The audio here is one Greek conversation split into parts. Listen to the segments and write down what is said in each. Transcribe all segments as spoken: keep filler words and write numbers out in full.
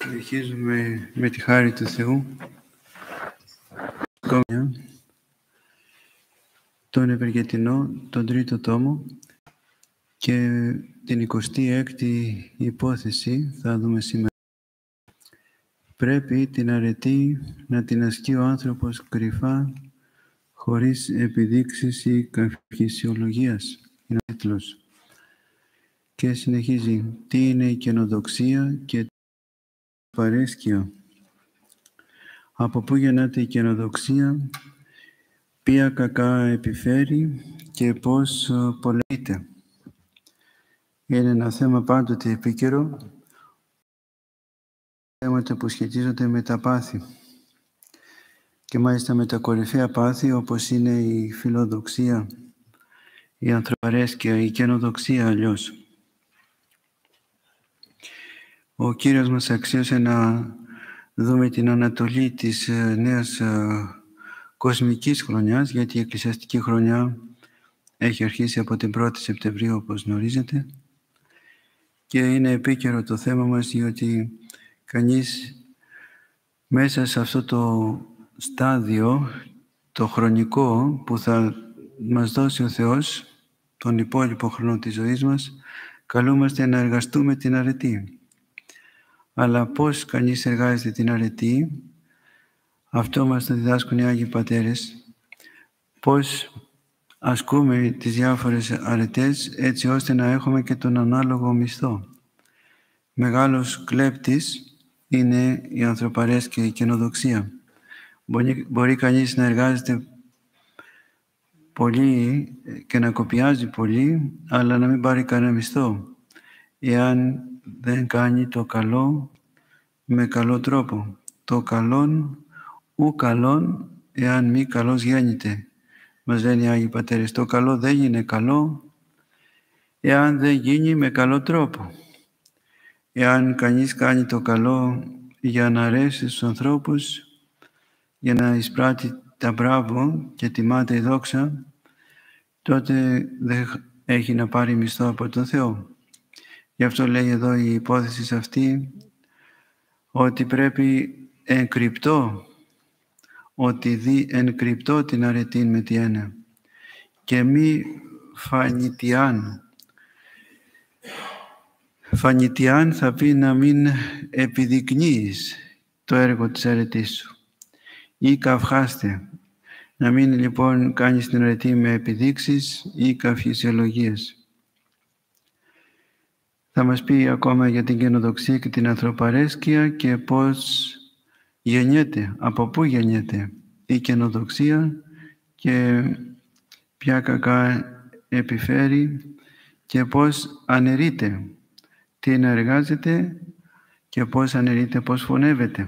Συνεχίζουμε με τη χάρη του Θεού τον Ευεργετινό, τον τρίτο τόμο, και την εικοστή έκτη υπόθεση θα δούμε σήμερα. Πρέπει την αρετή να την ασκεί ο άνθρωπος κρυφά, χωρίς επιδείξεις ή καυχησιολογίας. Είναι ο τίτλος. Και συνεχίζει. Τι είναι η καινοδοξία και παρέσκεια. Από πού γεννάται η καινοδοξία, ποια κακά επιφέρει και πώς πολεμείται. Είναι ένα θέμα πάντοτε επίκαιρο, θέματα που σχετίζονται με τα πάθη. Και μάλιστα με τα κορυφαία πάθη, όπως είναι η φιλοδοξία, η ανθρωπαρέσκεια, η καινοδοξία αλλιώς. Ο Κύριος μας αξίωσε να δούμε την ανατολή της νέας κοσμικής χρονιάς, γιατί η εκκλησιαστική χρονιά έχει αρχίσει από την πρώτη Σεπτεμβρίου, όπως γνωρίζετε, και είναι επίκαιρο το θέμα μας, διότι κανείς μέσα σε αυτό το στάδιο, το χρονικό που θα μας δώσει ο Θεός, τον υπόλοιπο χρόνο της ζωής μας, καλούμαστε να εργαστούμε την αρετή. Αλλά πώς κανείς εργάζεται την αρετή, αυτό μας το διδάσκουν οι Άγιοι Πατέρες, πώς ασκούμε τις διάφορες αρετές έτσι ώστε να έχουμε και τον ανάλογο μισθό. Μεγάλος κλέπτης είναι η ανθρωπαρέσκεια και η καινοδοξία. Μπορεί, μπορεί κανείς να εργάζεται πολύ και να κοπιάζει πολύ, αλλά να μην πάρει κανένα μισθό, εάν δεν κάνει το καλό με καλό τρόπο. Το καλόν ου καλόν, εάν μη καλός γέννηται. Μας λένε οι Άγιοι Πατέρες, το καλό δεν είναι καλό, εάν δεν γίνει με καλό τρόπο. Εάν κανείς κάνει το καλό για να αρέσει στους ανθρώπους, για να εισπράττει τα μπράβο και τιμάται η δόξα, τότε δεν έχει να πάρει μισθό από τον Θεό. Γι' αυτό λέει εδώ η υπόθεση σε αυτή, ότι πρέπει εν κρυπτό, ότι δει εν κρυπτό την αρετήν με τι έννοια, και μη φανητιάν. Φανητιάν θα πει να μην επιδεικνύεις το έργο της αρετής σου, ή καυχάστε. Να μην λοιπόν κάνεις την αρετή με επιδείξεις ή καυχησιολογίες. Θα μας πει ακόμα για την καινοδοξία και την ανθρωπαρέσκεια και πώς γεννιέται, από πού γεννιέται η καινοδοξία και ποια κακά επιφέρει και πώς αναιρείται, τι είναι εργάζεται και πώς αναιρείται, πώς φωνεύεται.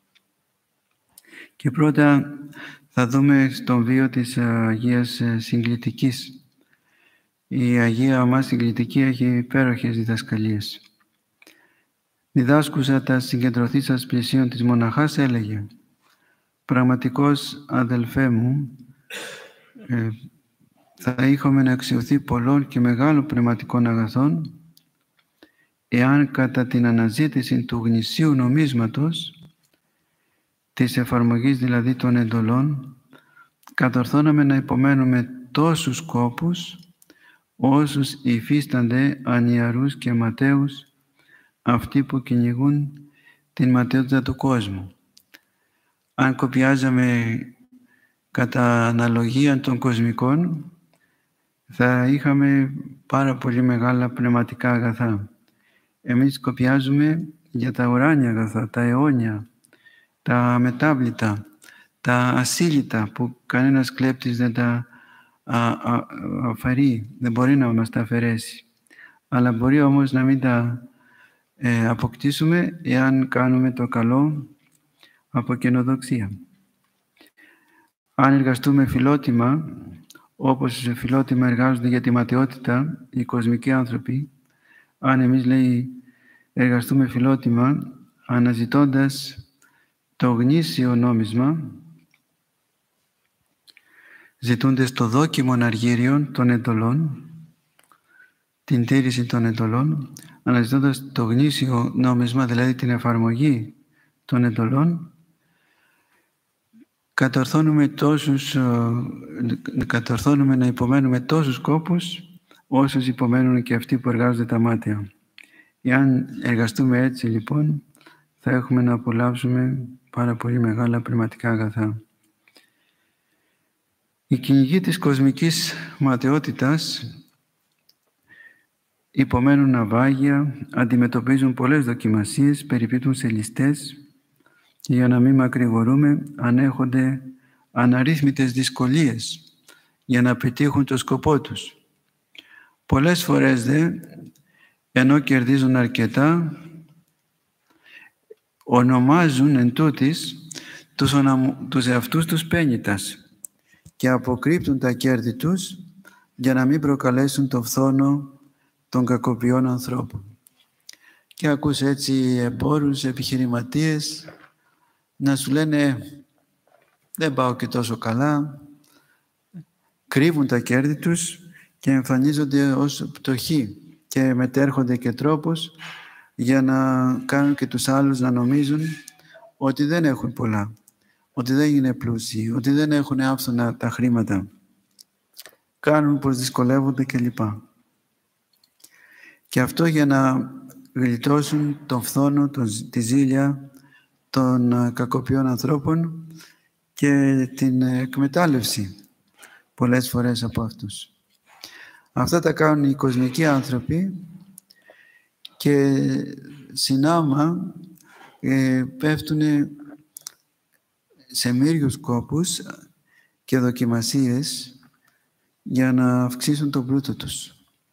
Και πρώτα θα δούμε στον βίο της Αγίας Συγκλητικής. Η Αγία μας Συγκλητική έχει υπέροχες διδασκαλίες. Διδάσκουσα τα συγκεντρωθεί σας πλησίων της μοναχάς έλεγε, πραγματικός αδελφέ μου, ε, θα είχαμε να αξιωθεί πολλών και μεγάλων πνευματικών αγαθών, εάν κατά την αναζήτηση του γνησίου νομίσματος, της εφαρμογής δηλαδή των εντολών, κατορθώναμε να υπομένουμε τόσους κόπους, όσους υφίστανται ανιαρούς και ματαίους, αυτοί που κυνηγούν την ματαιότητα του κόσμου. Αν κοπιάζαμε κατά αναλογία των κοσμικών, θα είχαμε πάρα πολύ μεγάλα πνευματικά αγαθά. Εμείς κοπιάζουμε για τα ουράνια αγαθά, τα αιώνια, τα αμετάβλητα, τα ασύλλητα που κανένας κλέπτης δεν τα α, α, αφαιρεί, δεν μπορεί να μας τα αφαιρέσει. Αλλά μπορεί όμως να μην τα ε, αποκτήσουμε εάν κάνουμε το καλό από καινοδοξία. Αν εργαστούμε φιλότιμα, όπως φιλότιμα εργάζονται για τη ματαιότητα οι κοσμικοί άνθρωποι, αν εμείς λέει εργαστούμε φιλότιμα αναζητώντας το γνήσιο νόμισμα, ζητούνται στο δόκιμον αργύριον των εντολών, την τήρηση των εντολών, αναζητώντας το γνήσιο νόμισμα, δηλαδή την εφαρμογή των εντολών, κατορθώνουμε, τόσους, κατορθώνουμε να υπομένουμε τόσους κόπους όσους υπομένουν και αυτοί που εργάζονται τα μάτια. Εάν εργαστούμε έτσι λοιπόν, θα έχουμε να απολαύσουμε πάρα πολύ μεγάλα πνευματικά αγαθά. Οι κυνηγοί της κοσμικής ματαιότητας υπομένουν ναυάγια, αντιμετωπίζουν πολλές δοκιμασίες, περιπίπτουν σε ληστές και για να μην μακρηγορούμε ανέχονται αναρρύθμιτες δυσκολίες για να πετύχουν το σκοπό τους. Πολλές φορές δε, ενώ κερδίζουν αρκετά, ονομάζουν εν τούτης τους, ονα... τους εαυτούς τους πένητας και αποκρύπτουν τα κέρδη τους για να μην προκαλέσουν το φθόνο των κακοποιών ανθρώπων. Και ακούς έτσι εμπόρους, επιχειρηματίες να σου λένε δεν πάω και τόσο καλά, κρύβουν τα κέρδη τους και εμφανίζονται ως πτωχοί και μετέρχονται και τρόπους για να κάνουν και τους άλλους να νομίζουν ότι δεν έχουν πολλά, ότι δεν είναι πλούσιοι, ότι δεν έχουν άφθονα τα χρήματα. Κάνουν πως δυσκολεύονται κλπ. Και αυτό για να γλιτώσουν τον φθόνο, τον, τη ζήλια των κακοποιών ανθρώπων και την εκμετάλλευση πολλές φορές από αυτούς. Αυτά τα κάνουν οι κοσμικοί άνθρωποι και συνάμα ε, πέφτουν σε μύριους κόπους και δοκιμασίες για να αυξήσουν τον πλούτο τους.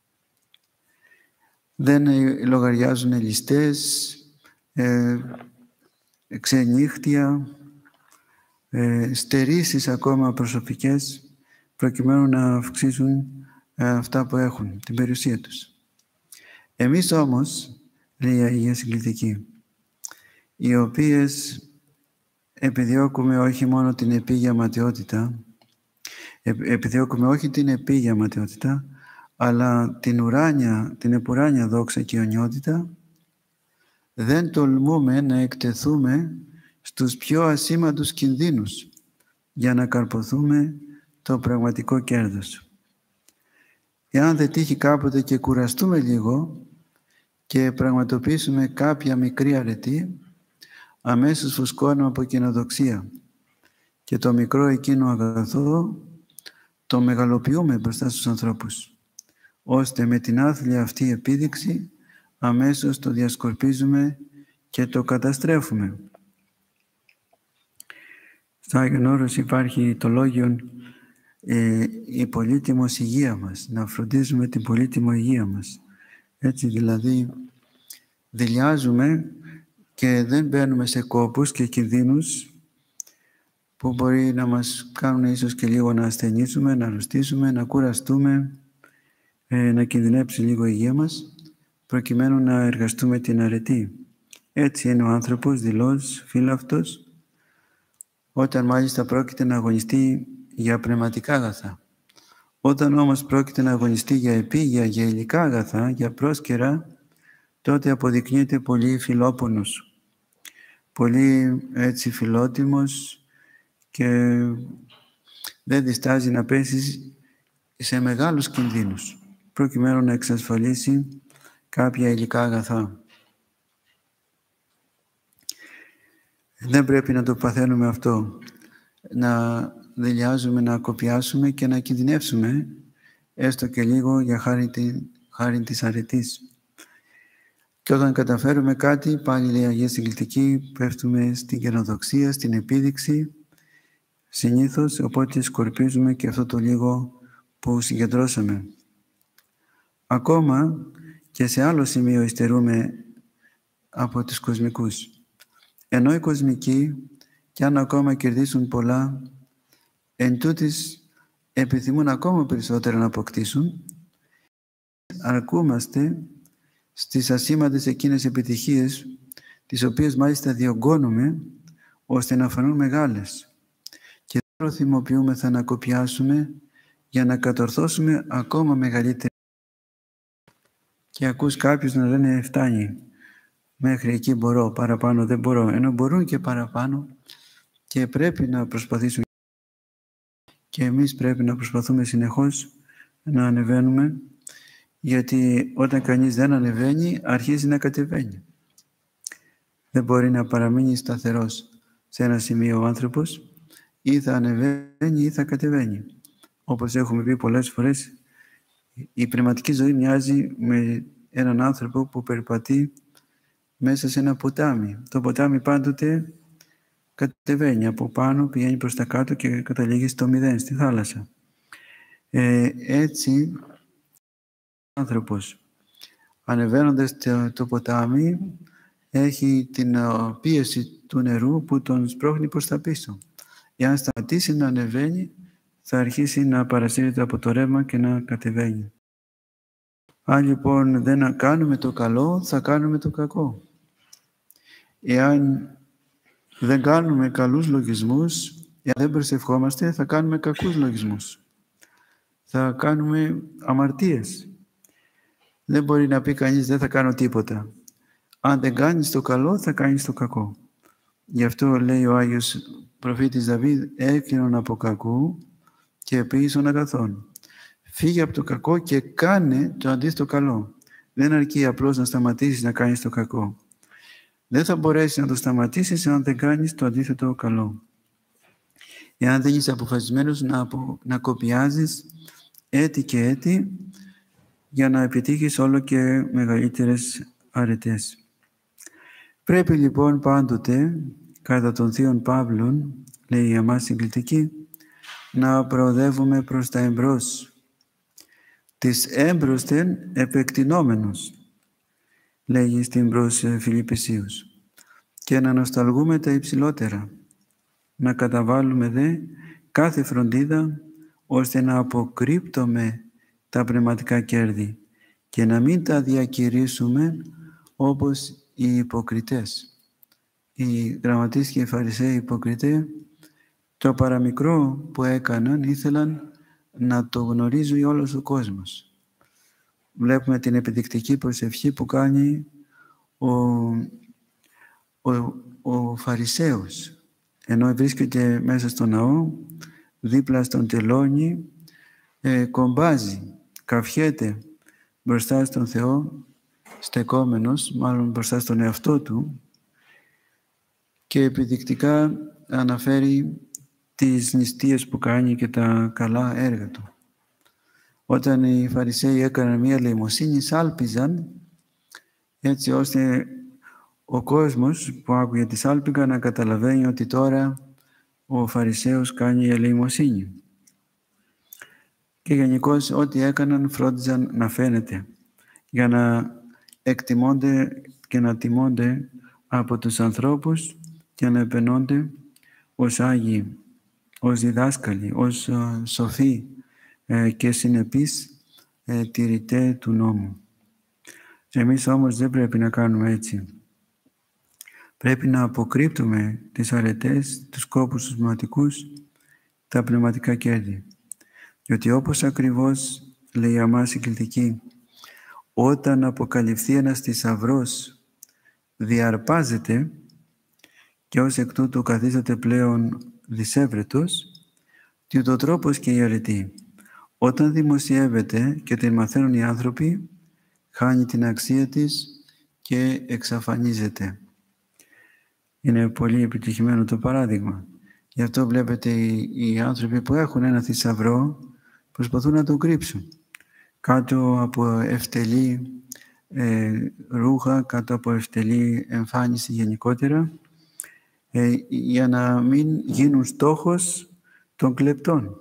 Δεν λογαριάζουν ληστές, ε, ξενύχτια, ε, στερήσεις ακόμα προσωπικές, προκειμένου να αυξήσουν ε, αυτά που έχουν, την περιουσία τους. Εμείς όμως, λέει η Αγία Συγκλητική, οι οποίες επιδιώκουμε όχι μόνο την επίγεια ματαιότητα, επιδιώκουμε όχι την επίγεια ματαιότητα, αλλά την ουράνια, την επουράνια δόξα και αιωνιότητα, δεν τολμούμε να εκτεθούμε στους πιο ασήμαντους κινδύνους για να καρποθούμε το πραγματικό κέρδος. Εάν δεν τύχει κάποτε και κουραστούμε λίγο και πραγματοποιήσουμε κάποια μικρή αρετή, αμέσως φουσκώνουμε από κοινοδοξία και το μικρό εκείνο αγαθό το μεγαλοποιούμε μπροστά στους ανθρώπους, ώστε με την άθλια αυτή επίδειξη αμέσως το διασκορπίζουμε και το καταστρέφουμε. Στο Άγιον Όρος υπάρχει το λόγιο ε, η πολύτιμος υγεία μας, να φροντίζουμε την πολύτιμο υγεία μας. Έτσι δηλαδή δειλιάζουμε και δεν μπαίνουμε σε κόπους και κινδύνους που μπορεί να μας κάνουν ίσως και λίγο να ασθενήσουμε, να αρρωστήσουμε, να κουραστούμε, ε, να κινδυνεύσει λίγο η υγεία μας, προκειμένου να εργαστούμε την αρετή. Έτσι είναι ο άνθρωπος δηλώς, φύλαυτος, όταν μάλιστα πρόκειται να αγωνιστεί για πνευματικά αγαθά. Όταν όμως πρόκειται να αγωνιστεί για επίγεια, για υλικά αγαθά, για πρόσκαιρα, τότε αποδεικνύεται πολύ φιλόπονος, πολύ έτσι φιλότιμος και δεν διστάζει να πέσει σε μεγάλους κινδύνους, προκειμένου να εξασφαλίσει κάποια υλικά αγαθά. Δεν πρέπει να το παθαίνουμε αυτό, να δειλιάζουμε, να κοπιάσουμε και να κινδυνεύσουμε έστω και λίγο για χάρη, τη, χάρη της αρετής. Και όταν καταφέρουμε κάτι, πάλι λέει η Αγία Συγκλητική, πέφτουμε στην καινοδοξία, στην επίδειξη, συνήθως, οπότε σκορπίζουμε και αυτό το λίγο που συγκεντρώσαμε. Ακόμα και σε άλλο σημείο υστερούμε από τους κοσμικούς. Ενώ οι κοσμικοί, κι αν ακόμα κερδίσουν πολλά, εν τούτης επιθυμούν ακόμα περισσότερα να αποκτήσουν, αρκούμαστε στις ασήμαντες εκείνες επιτυχίες, τις οποίες μάλιστα διωγγώνουμε, ώστε να φανούν μεγάλες. Και τώρα θυμοποιούμεθα να κοπιάσουμε για να κατορθώσουμε ακόμα μεγαλύτερη. Και ακούς κάποιους να λένε φτάνει, μέχρι εκεί μπορώ, παραπάνω δεν μπορώ. Ενώ μπορούν και παραπάνω και πρέπει να προσπαθήσουν. Και εμείς πρέπει να προσπαθούμε συνεχώς να ανεβαίνουμε, γιατί όταν κανείς δεν ανεβαίνει, αρχίζει να κατεβαίνει. Δεν μπορεί να παραμείνει σταθερός σε ένα σημείο ο άνθρωπος, ή θα ανεβαίνει ή θα κατεβαίνει. Όπως έχουμε πει πολλές φορές, η πνευματική ζωή μοιάζει με έναν άνθρωπο που περπατεί μέσα σε ένα ποτάμι. Το ποτάμι πάντοτε κατεβαίνει από πάνω, πηγαίνει προς τα κάτω και καταλήγει στο μηδέν, στη θάλασσα. Ε, έτσι, ο άνθρωπος, ανεβαίνοντας το, το ποτάμι, έχει την uh, πίεση του νερού που τον σπρώχνει προς τα πίσω. Εάν σταματήσει να ανεβαίνει, θα αρχίσει να παρασύρεται από το ρεύμα και να κατεβαίνει. Αν λοιπόν δεν κάνουμε το καλό, θα κάνουμε το κακό. Εάν δεν κάνουμε καλούς λογισμούς, εάν δεν προσευχόμαστε, θα κάνουμε κακούς λογισμούς. Θα κάνουμε αμαρτίες. Δεν μπορεί να πει κανείς δεν θα κάνω τίποτα. Αν δεν κάνεις το καλό, θα κάνεις το κακό. Γι' αυτό λέει ο Άγιος προφήτης Δαβίδ, έκρινον από κακού και επίησον αγαθών. Φύγε από το κακό και κάνε το αντίθετο καλό. Δεν αρκεί απλώς να σταματήσεις να κάνεις το κακό. Δεν θα μπορέσεις να το σταματήσεις αν δεν κάνεις το αντίθετο καλό. Εάν δεν είσαι αποφασισμένος να, απο... να κοπιάζεις έτη και έτη για να επιτύχεις όλο και μεγαλύτερες αρετές. Πρέπει λοιπόν πάντοτε, κατά των Θείων Παύλων, λέει η αμάς συγκλητική, να προοδεύουμε προς τα εμπρός. Της έμπροσθεν επεκτηνόμενος, λέγει στην προς Φιλιππισίους, και να νοσταλγούμε τα υψηλότερα, να καταβάλουμε δε κάθε φροντίδα, ώστε να αποκρύπτουμε τα πνευματικά κέρδη και να μην τα διακηρύσουμε όπως οι υποκριτές. Οι γραμματείς και οι Φαρισαίοι υποκριτές, το παραμικρό που έκαναν ου να το γνωρίζει όλος ο κόσμος. Βλέπουμε την επιδεικτική προσευχή που κάνει ο, ο, ο Φαρισαίος, ενώ βρίσκεται μέσα στο ναό, δίπλα στον τελώνι, ε, κομπάζει, καυχέται μπροστά στον Θεό, στεκόμενος, μάλλον μπροστά στον εαυτό του, και επιδεικτικά αναφέρει τις νηστείες που κάνει και τα καλά έργα του. Όταν οι Φαρισαίοι έκαναν μία ελεημοσύνη, σάλπιζαν, έτσι ώστε ο κόσμος που άκουγε τη σάλπιγγα να καταλαβαίνει ότι τώρα ο Φαρισαίος κάνει ελεημοσύνη. Και γενικώς ό,τι έκαναν φρόντιζαν να φαίνεται, για να εκτιμώνται και να τιμώνται από τους ανθρώπους και να επαινώνται ως Άγιοι, ως διδάσκαλοι, ως uh, σοφοί ε, και συνεπείς ε, τηρητέ του νόμου. Εμείς όμως δεν πρέπει να κάνουμε έτσι. Πρέπει να αποκρύπτουμε τις αρετές, τους σκόπους τους πνευματικούς, τα πνευματικά κέρδη. Διότι όπως ακριβώς λέει η αμάς συγκλητική, όταν αποκαλυφθεί ένας θησαυρός διαρπάζεται και ως εκ τούτου καθίσταται πλέον δυσέβρετος, και ούτω τρόπος και η αρετή. Όταν δημοσιεύεται και την μαθαίνουν οι άνθρωποι, χάνει την αξία της και εξαφανίζεται. Είναι πολύ επιτυχημένο το παράδειγμα. Γι' αυτό βλέπετε οι, οι άνθρωποι που έχουν ένα θησαυρό προσπαθούν να το κρύψουν. Κάτω από ευτελή ε, ρούχα, κάτω από ευτελή εμφάνιση γενικότερα, ε, για να μην γίνουν στόχος των κλεπτών.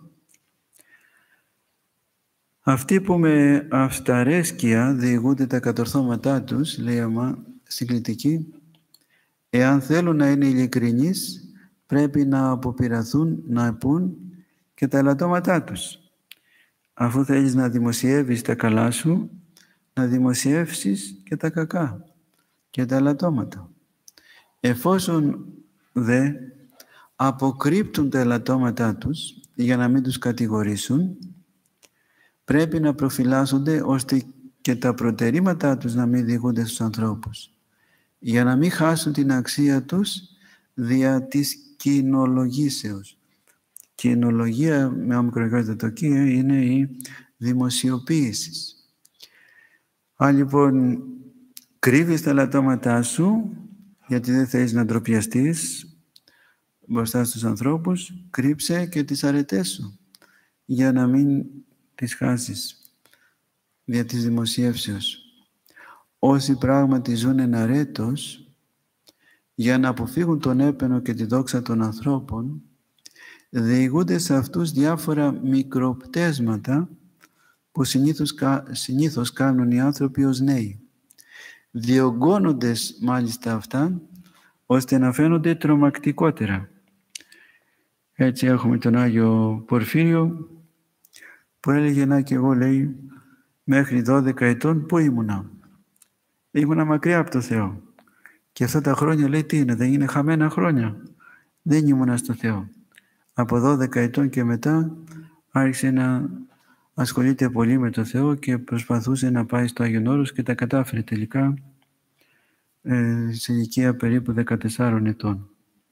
Αυτοί που με αυσταρέσκεια διηγούνται τα κατορθώματά τους, λέει άμα συγκλητική, εάν θέλουν να είναι ειλικρινείς, πρέπει να αποπειραθούν να πούν και τα ελαττώματά τους. Αφού θέλεις να δημοσιεύεις τα καλά σου, να δημοσιεύσεις και τα κακά και τα ελαττώματα. Εφόσον δε αποκρύπτουν τα ελαττώματά τους για να μην τους κατηγορήσουν, πρέπει να προφυλάσσονται ώστε και τα προτερήματά τους να μην διηγούνται στους ανθρώπους, για να μην χάσουν την αξία τους δια της κοινολογήσεως. Κοινολογία, με ομικρογιώτα το «κι» είναι η δημοσιοποίηση. Αν λοιπόν κρύβεις τα λατώματά σου, γιατί δεν θέλεις να ντροπιαστείς μπροστά στους ανθρώπους, κρύψε και τις αρετές σου, για να μην τις χάσεις δια της δημοσίευσεως. Όσοι πράγματι ζουν εν αρέτος, για να αποφύγουν τον έπαινο και τη δόξα των ανθρώπων, διηγούνται σε αυτούς διάφορα μικροπτέσματα που συνήθως, συνήθως κάνουν οι άνθρωποι ως νέοι, διωγγώνοντες μάλιστα αυτά, ώστε να φαίνονται τρομακτικότερα. Έτσι έχουμε τον Άγιο Πορφύριο, που έλεγε, να και εγώ, λέει, μέχρι δώδεκα ετών πού ήμουνα? Ήμουνα μακριά από το Θεό. Και αυτά τα χρόνια, λέει, τι είναι, δεν είναι χαμένα χρόνια? Δεν ήμουνα στο Θεό. Από δώδεκα ετών και μετά άρχισε να ασχολείται πολύ με το Θεό και προσπαθούσε να πάει στο Άγιον Όρος και τα κατάφερε τελικά ε, σε ηλικία περίπου δεκατεσσάρων ετών.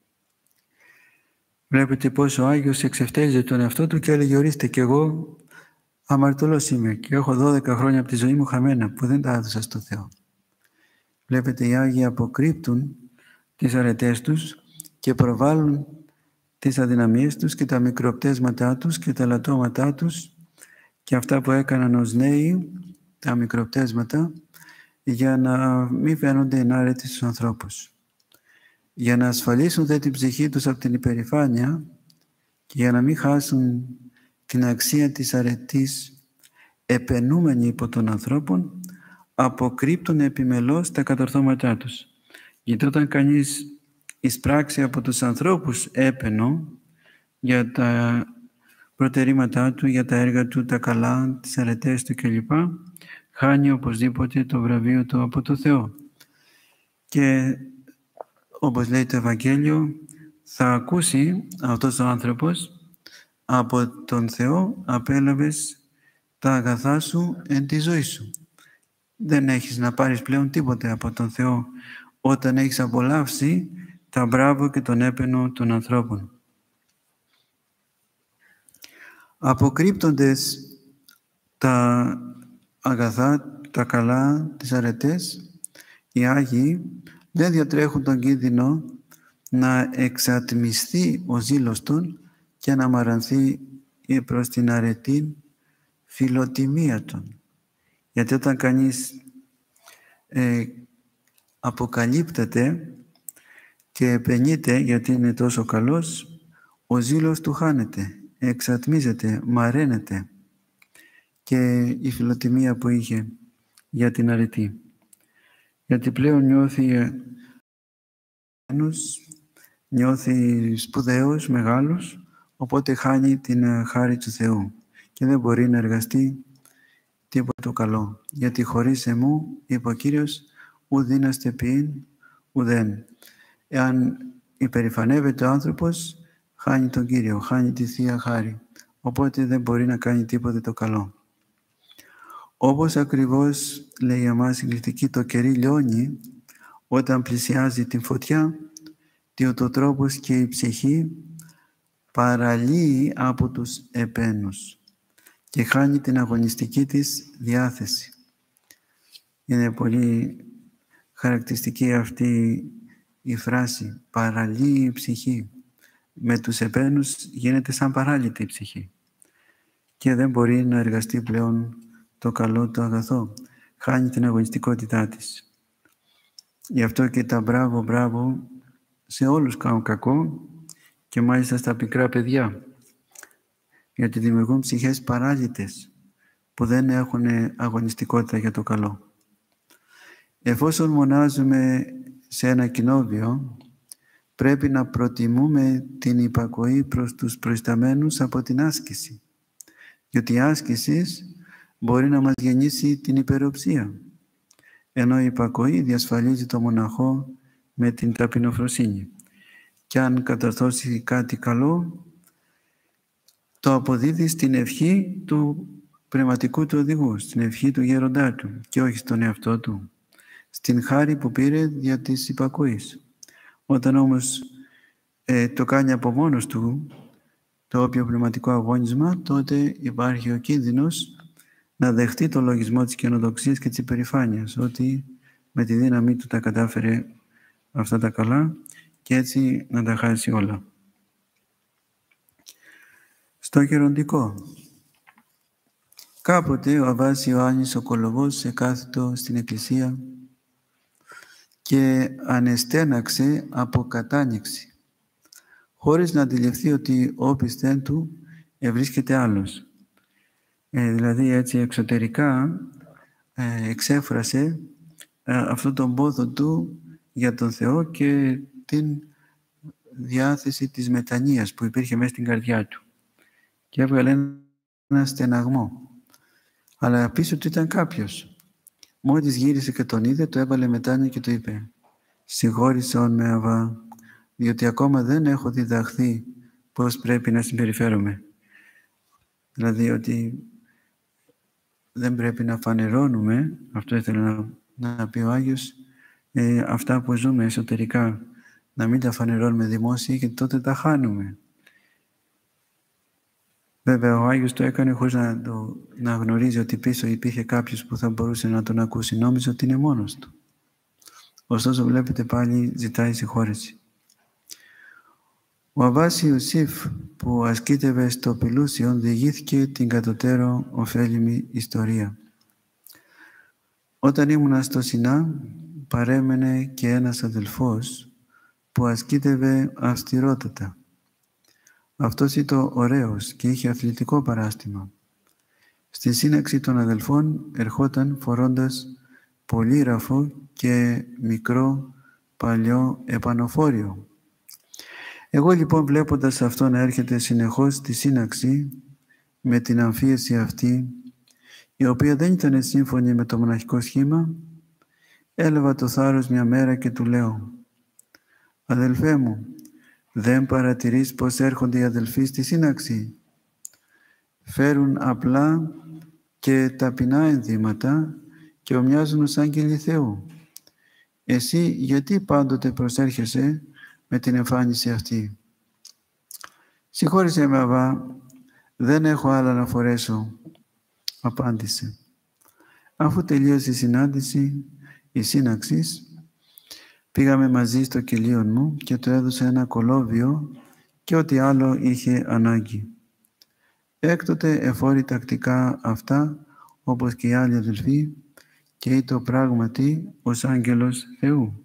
Βλέπετε πόσο ο Άγιος εξευτέλιζε τον εαυτό του και έλεγε, ορίστε, κι εγώ αμαρτωλός είμαι και έχω δώδεκα χρόνια από τη ζωή μου χαμένα που δεν τα έδωσα στο Θεό. Βλέπετε, οι Άγιοι αποκρύπτουν τις αρετές τους και προβάλλουν τις αδυναμίες τους και τα μικροπτέσματά τους και τα λατώματά τους και αυτά που έκαναν ως νέοι, τα μικροπτέσματα, για να μην φαίνονται ενάρετοι στους ανθρώπους. Για να ασφαλίσουν δε την ψυχή τους από την υπερηφάνεια και για να μην χάσουν την αξία της αρετής επαινούμενη υπό των ανθρώπων, αποκρύπτουν επιμελώς τα κατορθώματά τους. Γιατί όταν κανείς εισπράξει από τους ανθρώπους έπαινο για τα προτερήματά του, για τα έργα του, τα καλά, τις αρετές του κλπ, χάνει οπωσδήποτε το βραβείο του από το Θεό. Και όπως λέει το Ευαγγέλιο, θα ακούσει αυτός ο άνθρωπος, από τον Θεό απέλαβες τα αγαθά σου εν τη ζωή σου. Δεν έχεις να πάρεις πλέον τίποτε από τον Θεό όταν έχεις απολαύσει τα μπράβο και τον έπαινο των ανθρώπων. Αποκρύπτοντες τα αγαθά, τα καλά, τις αρετές, οι Άγιοι δεν διατρέχουν τον κίνδυνο να εξατμισθεί ο ζήλος των και να μαρανθεί προς την αρετή φιλοτιμία των. Γιατί όταν κανείς ε, αποκαλύπτεται και επενείται γιατί είναι τόσο καλός, ο ζήλος του χάνεται, εξατμίζεται, μαραίνεται και η φιλοτιμία που είχε για την αρετή. Γιατί πλέον νιώθει νιώθει σπουδαίος, μεγάλος, οπότε χάνει την χάρη του Θεού και δεν μπορεί να εργαστεί τίποτα το καλό. Γιατί χωρίς εμού, είπε ο Κύριος, ου δύναστε ποιήν, ουδέν. Εάν υπερηφανεύεται ο άνθρωπος, χάνει τον Κύριο, χάνει τη Θεία Χάρη. Οπότε δεν μπορεί να κάνει τίποτε το καλό. Όπως ακριβώς λέει για μας η γλυκή, το κερί λιώνει όταν πλησιάζει την φωτιά, διότι ο τρόπος και η ψυχή παραλύει από τους επένους και χάνει την αγωνιστική της διάθεση. Είναι πολύ χαρακτηριστική αυτή η φράση, παραλύει η ψυχή. Με τους επένους γίνεται σαν παράλυτη η ψυχή και δεν μπορεί να εργαστεί πλέον το καλό, το αγαθό. Χάνει την αγωνιστικότητά της. Γι' αυτό και τα μπράβο, μπράβο σε όλους κάνουν κακό και μάλιστα στα πικρά παιδιά. Γιατί δημιουργούν ψυχές παράλυτες που δεν έχουν αγωνιστικότητα για το καλό. Εφόσον μονάζουμε σε ένα κοινόβιο, πρέπει να προτιμούμε την υπακοή προς τους προϊσταμένους από την άσκηση. Γιατί η άσκηση μπορεί να μας γεννήσει την υπεροψία, ενώ η υπακοή διασφαλίζει το μοναχό με την ταπεινοφροσύνη. Και αν κατορθώσει κάτι καλό, το αποδίδει στην ευχή του πνευματικού του οδηγού, στην ευχή του γέροντά του και όχι στον εαυτό του, στην χάρη που πήρε δια της υπακοής. Όταν όμως ε, το κάνει από μόνος του, το όποιο πνευματικό αγώνισμα, τότε υπάρχει ο κίνδυνος να δεχτεί το λογισμό της καινοδοξίας και της υπερηφάνειας, ότι με τη δύναμή του τα κατάφερε αυτά τα καλά και έτσι να τα χάσει όλα. Στο γεροντικό. Κάποτε ο Αββάς Ιωάννης ο Κολοβός εκάθιτο στην εκκλησία και ανεστέναξε από κατάνοιξη, χωρίς να αντιληφθεί ότι ο πιστέν του ευρίσκεται άλλος. Ε, δηλαδή έτσι εξωτερικά ε, εξέφρασε ε, αυτό τον πόθο του για τον Θεό και την διάθεση της μετανοίας που υπήρχε μέσα στην καρδιά του. Και έβγαλε ένα στεναγμό. Αλλά πίσω του ήταν κάποιος. Μόλις γύρισε και τον είδε, το έβαλε μετάνοια και του είπε: «Συγχώρησον με, Αββά, διότι ακόμα δεν έχω διδαχθεί πώς πρέπει να συμπεριφέρομαι». Δηλαδή ότι δεν πρέπει να φανερώνουμε, αυτό ήθελε να, να πει ο Άγιος, ε, αυτά που ζούμε εσωτερικά, να μην τα φανερώνουμε δημόσια, γιατί τότε τα χάνουμε. Βέβαια ο Άγιος το έκανε χωρίς να, το, να γνωρίζει ότι πίσω υπήρχε κάποιος που θα μπορούσε να τον ακούσει. Νόμιζε ότι είναι μόνος του. Ωστόσο βλέπετε πάλι ζητάει συγχώρεση. Ο Αββάς Ιωσήφ που ασκήτευε στο Πηλούσιον διηγήθηκε την κατωτέρω ωφέλιμη ιστορία. Όταν ήμουνα στο Σινά παρέμενε και ένας αδελφός που ασκήτευε αυστηρότατα. Αυτός ήταν ωραίος και είχε αθλητικό παράστημα. Στη σύναξη των αδελφών ερχόταν φορώντας πολύγραφο και μικρό παλιό επανοφόριο. Εγώ λοιπόν βλέποντας αυτό να έρχεται συνεχώς στη σύναξη με την αμφίεση αυτή, η οποία δεν ήταν σύμφωνη με το μοναχικό σχήμα, έλαβα το θάρρος μια μέρα και του λέω: «Αδελφέ μου, δεν παρατηρείς πως έρχονται οι αδελφοί στη σύναξη? Φέρουν απλά και ταπεινά ενδύματα και ομοιάζουν ως άγγελοι Θεού. Εσύ γιατί πάντοτε προσέρχεσαι με την εμφάνιση αυτή?» «Συγχώρεσέ με, Αββά, δεν έχω άλλα να φορέσω», απάντησε. Αφού τελείωσε η συνάντηση, η σύναξη, πήγαμε μαζί στο κελίον μου και του έδωσα ένα κολόβιο και ό,τι άλλο είχε ανάγκη. Έκτοτε εφόρη τακτικά αυτά, όπως και οι άλλοι αδελφοί, και είτο πράγματι ως άγγελος Θεού.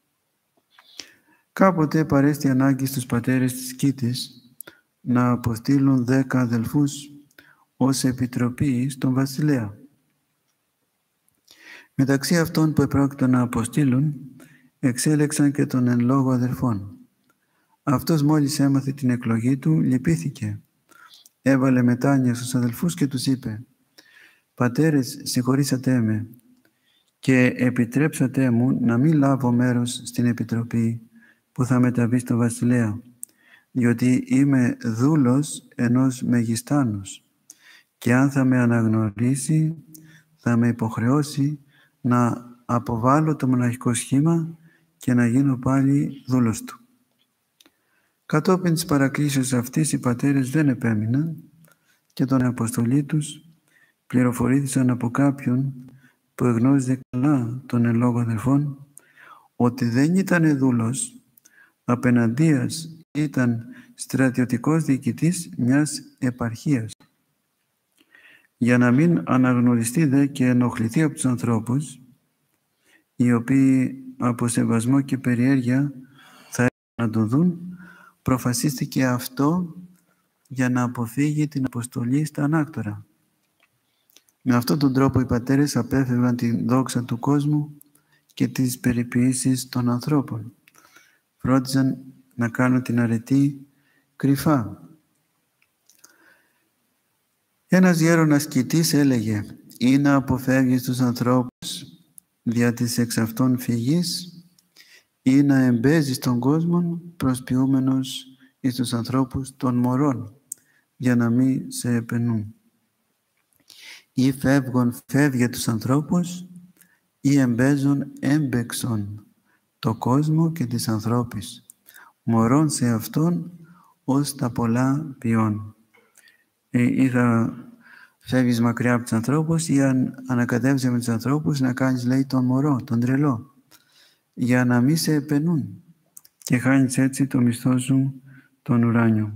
Κάποτε παρέστη ανάγκη στους πατέρες της Κίτης να αποστείλουν δέκα αδελφούς ως επιτροπή στον βασιλέα. Μεταξύ αυτών που επρόκειτο να αποστείλουν, εξέλεξαν και τον εν λόγω αδελφών. Αυτός μόλις έμαθε την εκλογή του, λυπήθηκε. Έβαλε μετάνοια στους αδελφούς και τους είπε: «Πατέρες, συγχωρήσατε με και επιτρέψατε μου να μην λάβω μέρος στην επιτροπή που θα μεταβεί στο βασιλέα, διότι είμαι δούλος ενός μεγιστάνους και αν θα με αναγνωρίσει θα με υποχρεώσει να αποβάλω το μοναχικό σχήμα και να γίνω πάλι δούλος του». Κατόπιν της παρακλήσεως αυτής οι πατέρες δεν επέμειναν και τον αποστολή τους πληροφορήθησαν από κάποιον που εγνώριζε καλά τον εν λόγω αδελφών ότι δεν ήταν δούλος, απεναντίας ήταν στρατιωτικός διοικητής μιας επαρχίας. Για να μην αναγνωριστεί δε και ενοχληθεί από τους ανθρώπους, οι οποίοι από σεβασμό και περιέργεια θα έπρεπε να τον δουν, προφασίστηκε αυτό για να αποφύγει την αποστολή στα ανάκτορα. Με αυτόν τον τρόπο οι πατέρες απέφευγαν την δόξα του κόσμου και τις περιποιήσεις των ανθρώπων. Φρόντιζαν να κάνουν την αρετή κρυφά. Ένας γέρον ασκητής έλεγε: «Ή να αποφεύγεις τους ανθρώπους δια της εξ αυτών φυγής, ή να εμπέζεις τον κόσμο προσποιούμενος εις τους ανθρώπους των μωρών, για να μην σε επενούν». ή φεύγον φεύγε τους ανθρώπους, ή εμπέζον έμπεξον το κόσμο και της ανθρώπης, μωρών σε αυτόν ως τα πολλά ποιόν. Ή θα φεύγεις μακριά από τους ανθρώπους, ή αν ανακατεύεσαι με τους ανθρώπους, να κάνεις, λέει, τον μωρό, τον τρελό, για να μην σε επενούν και χάνεις έτσι το μισθό σου τον ουράνιο.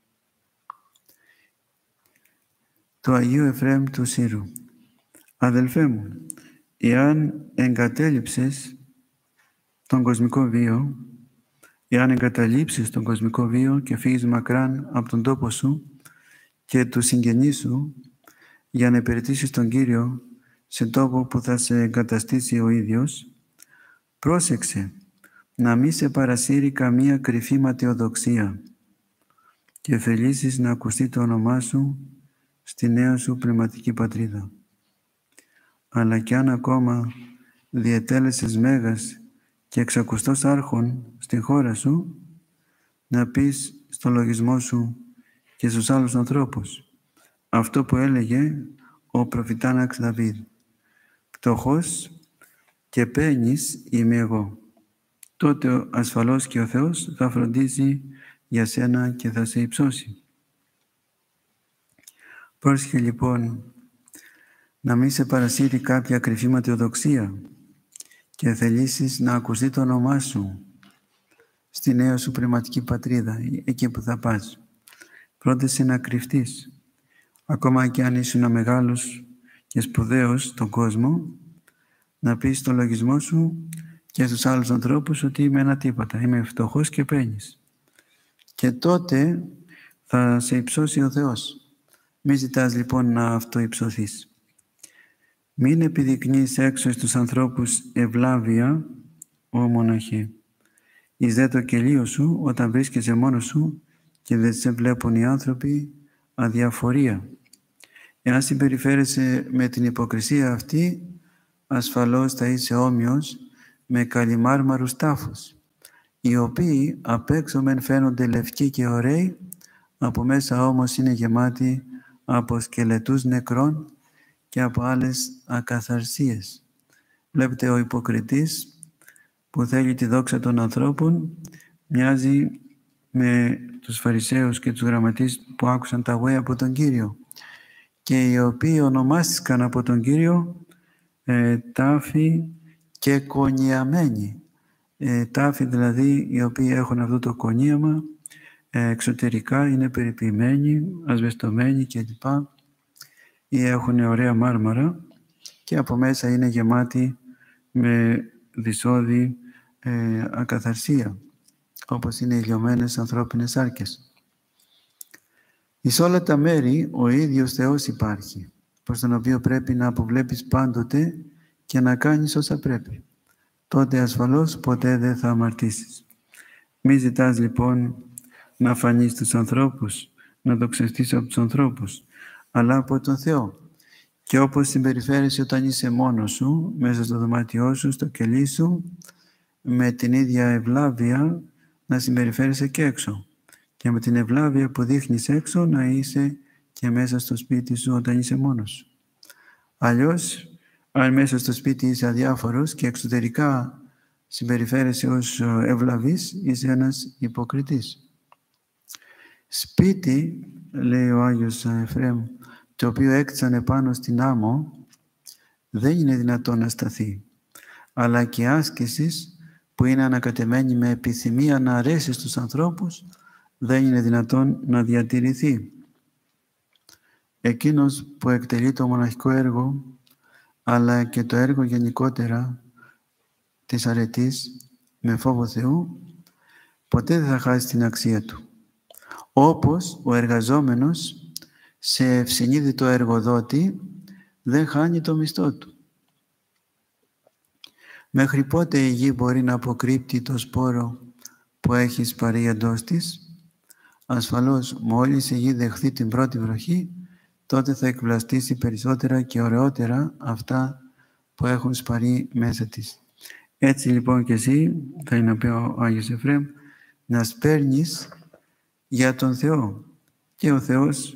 Το Αγίου Εφραίμ του Σύρου. Αδελφέ μου, εάν εγκατέλειψες τον κοσμικό βίο, εάν εγκαταλείψεις τον κοσμικό βίο και φύγεις μακράν από τον τόπο σου και του συγγενείς σου για να υπηρετήσεις τον Κύριο σε τόπο που θα σε εγκαταστήσει ο ίδιος, πρόσεξε να μην σε παρασύρει καμία κρυφή ματαιοδοξία και θελήσεις να ακουστεί το όνομά σου στη νέα σου πνευματική πατρίδα. Αλλά κι αν ακόμα διετέλεσες μέγας και εξακουστός άρχον στη χώρα σου, να πεις στο λογισμό σου και στους άλλους ανθρώπους αυτό που έλεγε ο προφητάναξ Δαβίδ: «Πτωχός και πένης είμαι εγώ». Τότε ασφαλώς και ο Θεός θα φροντίσει για σένα και θα σε υψώσει. Πρόσεχε λοιπόν να μην σε παρασύρει κάποια κρυφή ματαιοδοξία και θελήσεις να ακουστεί το όνομά σου στη νέα σου πνευματική πατρίδα, εκεί που θα πας. Πρότεσε να κρυφτείς. Ακόμα και αν ήσουν μεγάλος και σπουδαίος στον κόσμο, να πεις στο λογισμό σου και στους άλλους ανθρώπους ότι είμαι ένα τίποτα, είμαι φτωχός και πένης. Και τότε θα σε υψώσει ο Θεός. Μη ζητάς λοιπόν να αυτοϊψωθείς. Μην επιδεικνύεις έξω στους ανθρώπους ευλάβεια, ω μοναχέ. Εις δε το κελίο σου όταν βρίσκεσαι μόνος σου και δεν σε βλέπουν οι άνθρωποι, αδιαφορία. Εάν συμπεριφέρεσαι με την υποκρισία αυτή, ασφαλώς θα είσαι όμοιος με καλυμάρμαρους τάφους, οι οποίοι απ' έξω μεν φαίνονται λευκοί και ωραίοι, από μέσα όμως είναι γεμάτοι από σκελετούς νεκρών και από άλλες ακαθαρσίες. Βλέπετε, ο υποκριτής που θέλει τη δόξα των ανθρώπων μοιάζει με τους Φαρισαίους και τους γραμματείς που άκουσαν τα γουέ από τον Κύριο και οι οποίοι ονομάστηκαν από τον Κύριο ε, τάφοι και κονιαμένοι. Ε, τάφοι δηλαδή οι οποίοι έχουν αυτό το κονίαμα, ε, εξωτερικά είναι περιποιημένοι, ασβεστομένοι κλπ. Ή έχουν ωραία μάρμαρα και από μέσα είναι γεμάτοι με δυσώδη ε, ακαθαρσία, όπως είναι οι λιωμένες ανθρώπινες σάρκες. Εις όλα τα μέρη ο ίδιος Θεός υπάρχει, προς τον οποίο πρέπει να αποβλέπεις πάντοτε και να κάνεις όσα πρέπει. Τότε ασφαλώς ποτέ δεν θα αμαρτήσεις. Μη ζητάς λοιπόν να φανείς στους ανθρώπους, να δοξαστείς από τους ανθρώπους, αλλά από τον Θεό. Και όπως συμπεριφέρεσαι όταν είσαι μόνος σου, μέσα στο δωμάτιό σου, στο κελί σου, με την ίδια ευλάβεια να συμπεριφέρεσαι και έξω. Και με την ευλάβεια που δείχνεις έξω να είσαι και μέσα στο σπίτι σου όταν είσαι μόνος σου. Αλλιώς, αν μέσα στο σπίτι είσαι αδιάφορος και εξωτερικά συμπεριφέρεσαι ως ευλαβής, είσαι ένας υποκριτής. Σπίτι, λέει ο Άγιος Εφραίμ, το οποίο έκτισαν επάνω στην άμμο, δεν είναι δυνατόν να σταθεί, αλλά και άσκησης που είναι ανακατεμένη με επιθυμία να αρέσει στους ανθρώπους, δεν είναι δυνατόν να διατηρηθεί. Εκείνος που εκτελεί το μοναχικό έργο, αλλά και το έργο γενικότερα της αρετής με φόβο Θεού, ποτέ δεν θα χάσει την αξία του. Όπως ο εργαζόμενος σε ευσυνείδητο εργοδότη δεν χάνει το μισθό του. Μέχρι πότε η γη μπορεί να αποκρύπτει το σπόρο που έχει σπαρεί εντός της? Ασφαλώς, μόλις η γη δεχθεί την πρώτη βροχή, τότε θα εκβλαστήσει περισσότερα και ωραιότερα αυτά που έχουν σπαρεί μέσα της. Έτσι λοιπόν και εσύ, θα είναι να πει ο Άγιος Εφραίμ, να σπέρνεις για τον Θεό και ο Θεός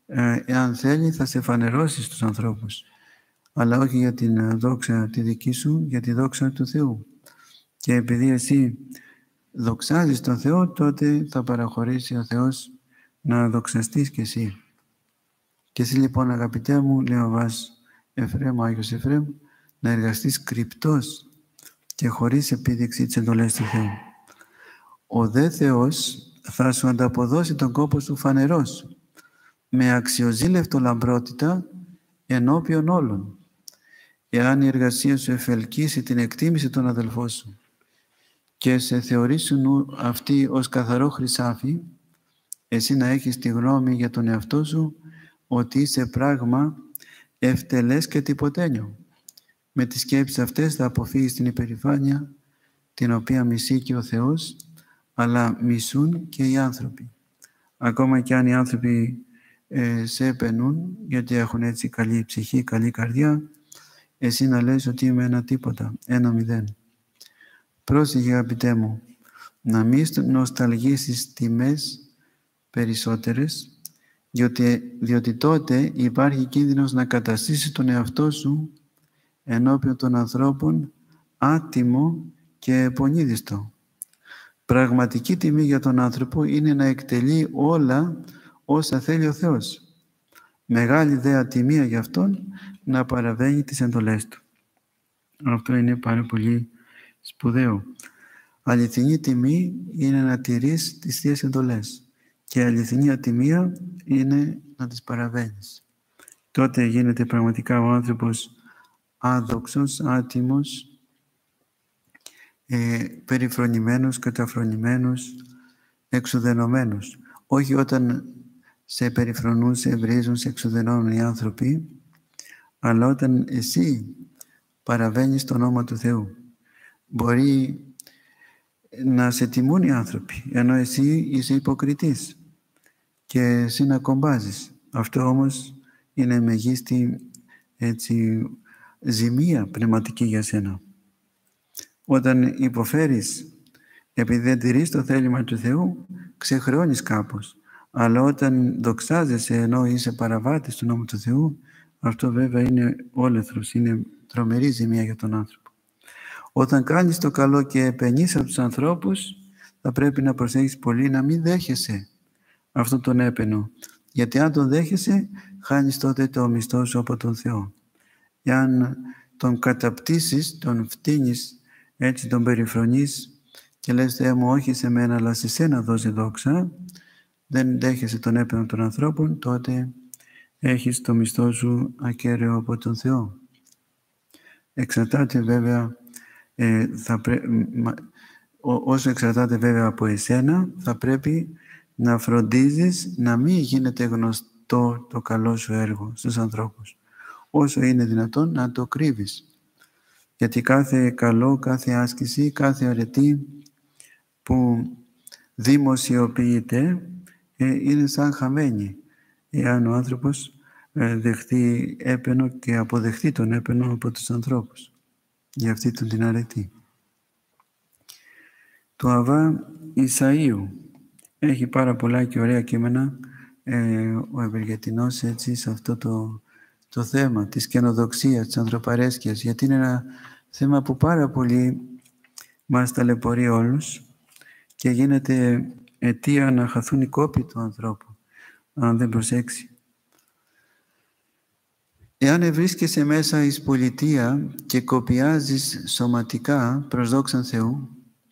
ε, εάν θέλει θα σε φανερώσει στους ανθρώπους, αλλά όχι για την δόξα τη δική σου, για τη δόξα του Θεού. Και επειδή εσύ δοξάζεις τον Θεό, τότε θα παραχωρήσει ο Θεός να δοξαστείς κι εσύ. Και εσύ λοιπόν, αγαπητέ μου, λέει ο Βάς Εφραίμ, ο Άγιος Εφραίμ, να εργαστείς κρυπτός και χωρίς επίδειξη τις εντολές του Θεού. Ο δε Θεός θα σου ανταποδώσει τον κόπο σου φανερός, με αξιοζήλευτο λαμπρότητα ενώπιον όλων, εάν η εργασία σου εφελκύσει την εκτίμηση των αδελφών σου και σε θεωρήσουν αυτοί ως καθαρό χρυσάφι, εσύ να έχεις τη γνώμη για τον εαυτό σου ότι είσαι πράγμα ευτελές και τυποτένιο. Με τις σκέψεις αυτές θα αποφύγεις την υπερηφάνεια, την οποία μισεί και ο Θεός, αλλά μισούν και οι άνθρωποι. Ακόμα και αν οι άνθρωποι ε, σε επενούν, γιατί έχουν έτσι καλή ψυχή, καλή καρδιά, εσύ να λες ότι είμαι ένα τίποτα, ένα μηδέν. Πρόσεχε, αγαπητέ μου, να μην νοσταλγήσεις τιμές περισσότερες, διότι, διότι τότε υπάρχει κίνδυνος να καταστήσεις τον εαυτό σου ενώπιον των ανθρώπων άτιμο και πονίδιστο. Πραγματική τιμή για τον άνθρωπο είναι να εκτελεί όλα όσα θέλει ο Θεός. Μεγάλη δε ατιμία για αυτόν να παραβαίνει τις εντολές του. Αυτό είναι πάρα πολύ σπουδαίο. Αληθινή τιμή είναι να τηρείς τις Θείες εντολές και αληθινή ατιμία είναι να τις παραβαίνεις. Τότε γίνεται πραγματικά ο άνθρωπος άδοξος, άτιμος, ε, περιφρονημένος, καταφρονημένος, εξουδενωμένος. Όχι όταν σε περιφρονούν, σε βρίζουν, σε εξουδενώνουν οι άνθρωποι, αλλά όταν εσύ παραβαίνεις το όνομα του Θεού. Μπορεί να σε τιμούν οι άνθρωποι, ενώ εσύ είσαι υποκριτής και εσύ να κομπάζεις. Αυτό όμως είναι μεγίστη έτσι, ζημία πνευματική για σένα. Όταν υποφέρεις επειδή δεν τηρείς το θέλημα του Θεού, ξεχρεώνεις κάπως. Αλλά όταν δοξάζεσαι ενώ είσαι παραβάτης του νόμου του Θεού, αυτό βέβαια είναι όλεθρος, είναι τρομερή ζημία για τον άνθρωπο. Όταν κάνεις το καλό και επενείς από τους ανθρώπους, θα πρέπει να προσέχεις πολύ να μην δέχεσαι αυτόν τον έπαινο. Γιατί αν τον δέχεσαι, χάνεις τότε το μισθό σου από τον Θεό. Εάν τον καταπτήσεις, τον φτύνεις, έτσι τον περιφρονείς και λες Θεέ μου όχι σε μένα αλλά σε σένα δώσε δόξα, δεν δέχεσαι τον έπαινο των ανθρώπων, τότε έχεις το μισθό σου ακέραιο από τον Θεό. Εξαρτάται βέβαια, ε, θα πρέ... όσο εξαρτάται βέβαια από εσένα, θα πρέπει να φροντίζεις να μην γίνεται γνωστό το καλό σου έργο στους ανθρώπους. Όσο είναι δυνατόν να το κρύβεις. Γιατί κάθε καλό, κάθε άσκηση, κάθε αρετή που δημοσιοποιείται ε, είναι σαν χαμένη. Εάν ο άνθρωπος ε, δεχτεί έπαινο και αποδεχτεί τον έπαινο από τους ανθρώπους. Για αυτή τον την αρετή. Το Αβά Ισαΐου έχει πάρα πολλά και ωραία κείμενα ε, ο Ευεργετινός έτσι σε αυτό το, το θέμα της καινοδοξίας, της ανθρωπαρέσκειας, γιατί είναι ένα θέμα που πάρα πολύ μας ταλαιπωρεί όλους και γίνεται αιτία να χαθούν οι κόποι του ανθρώπου, αν δεν προσέξει. Εάν βρίσκεσαι μέσα εις πολιτεία και κοπιάζεις σωματικά προς δόξαν Θεού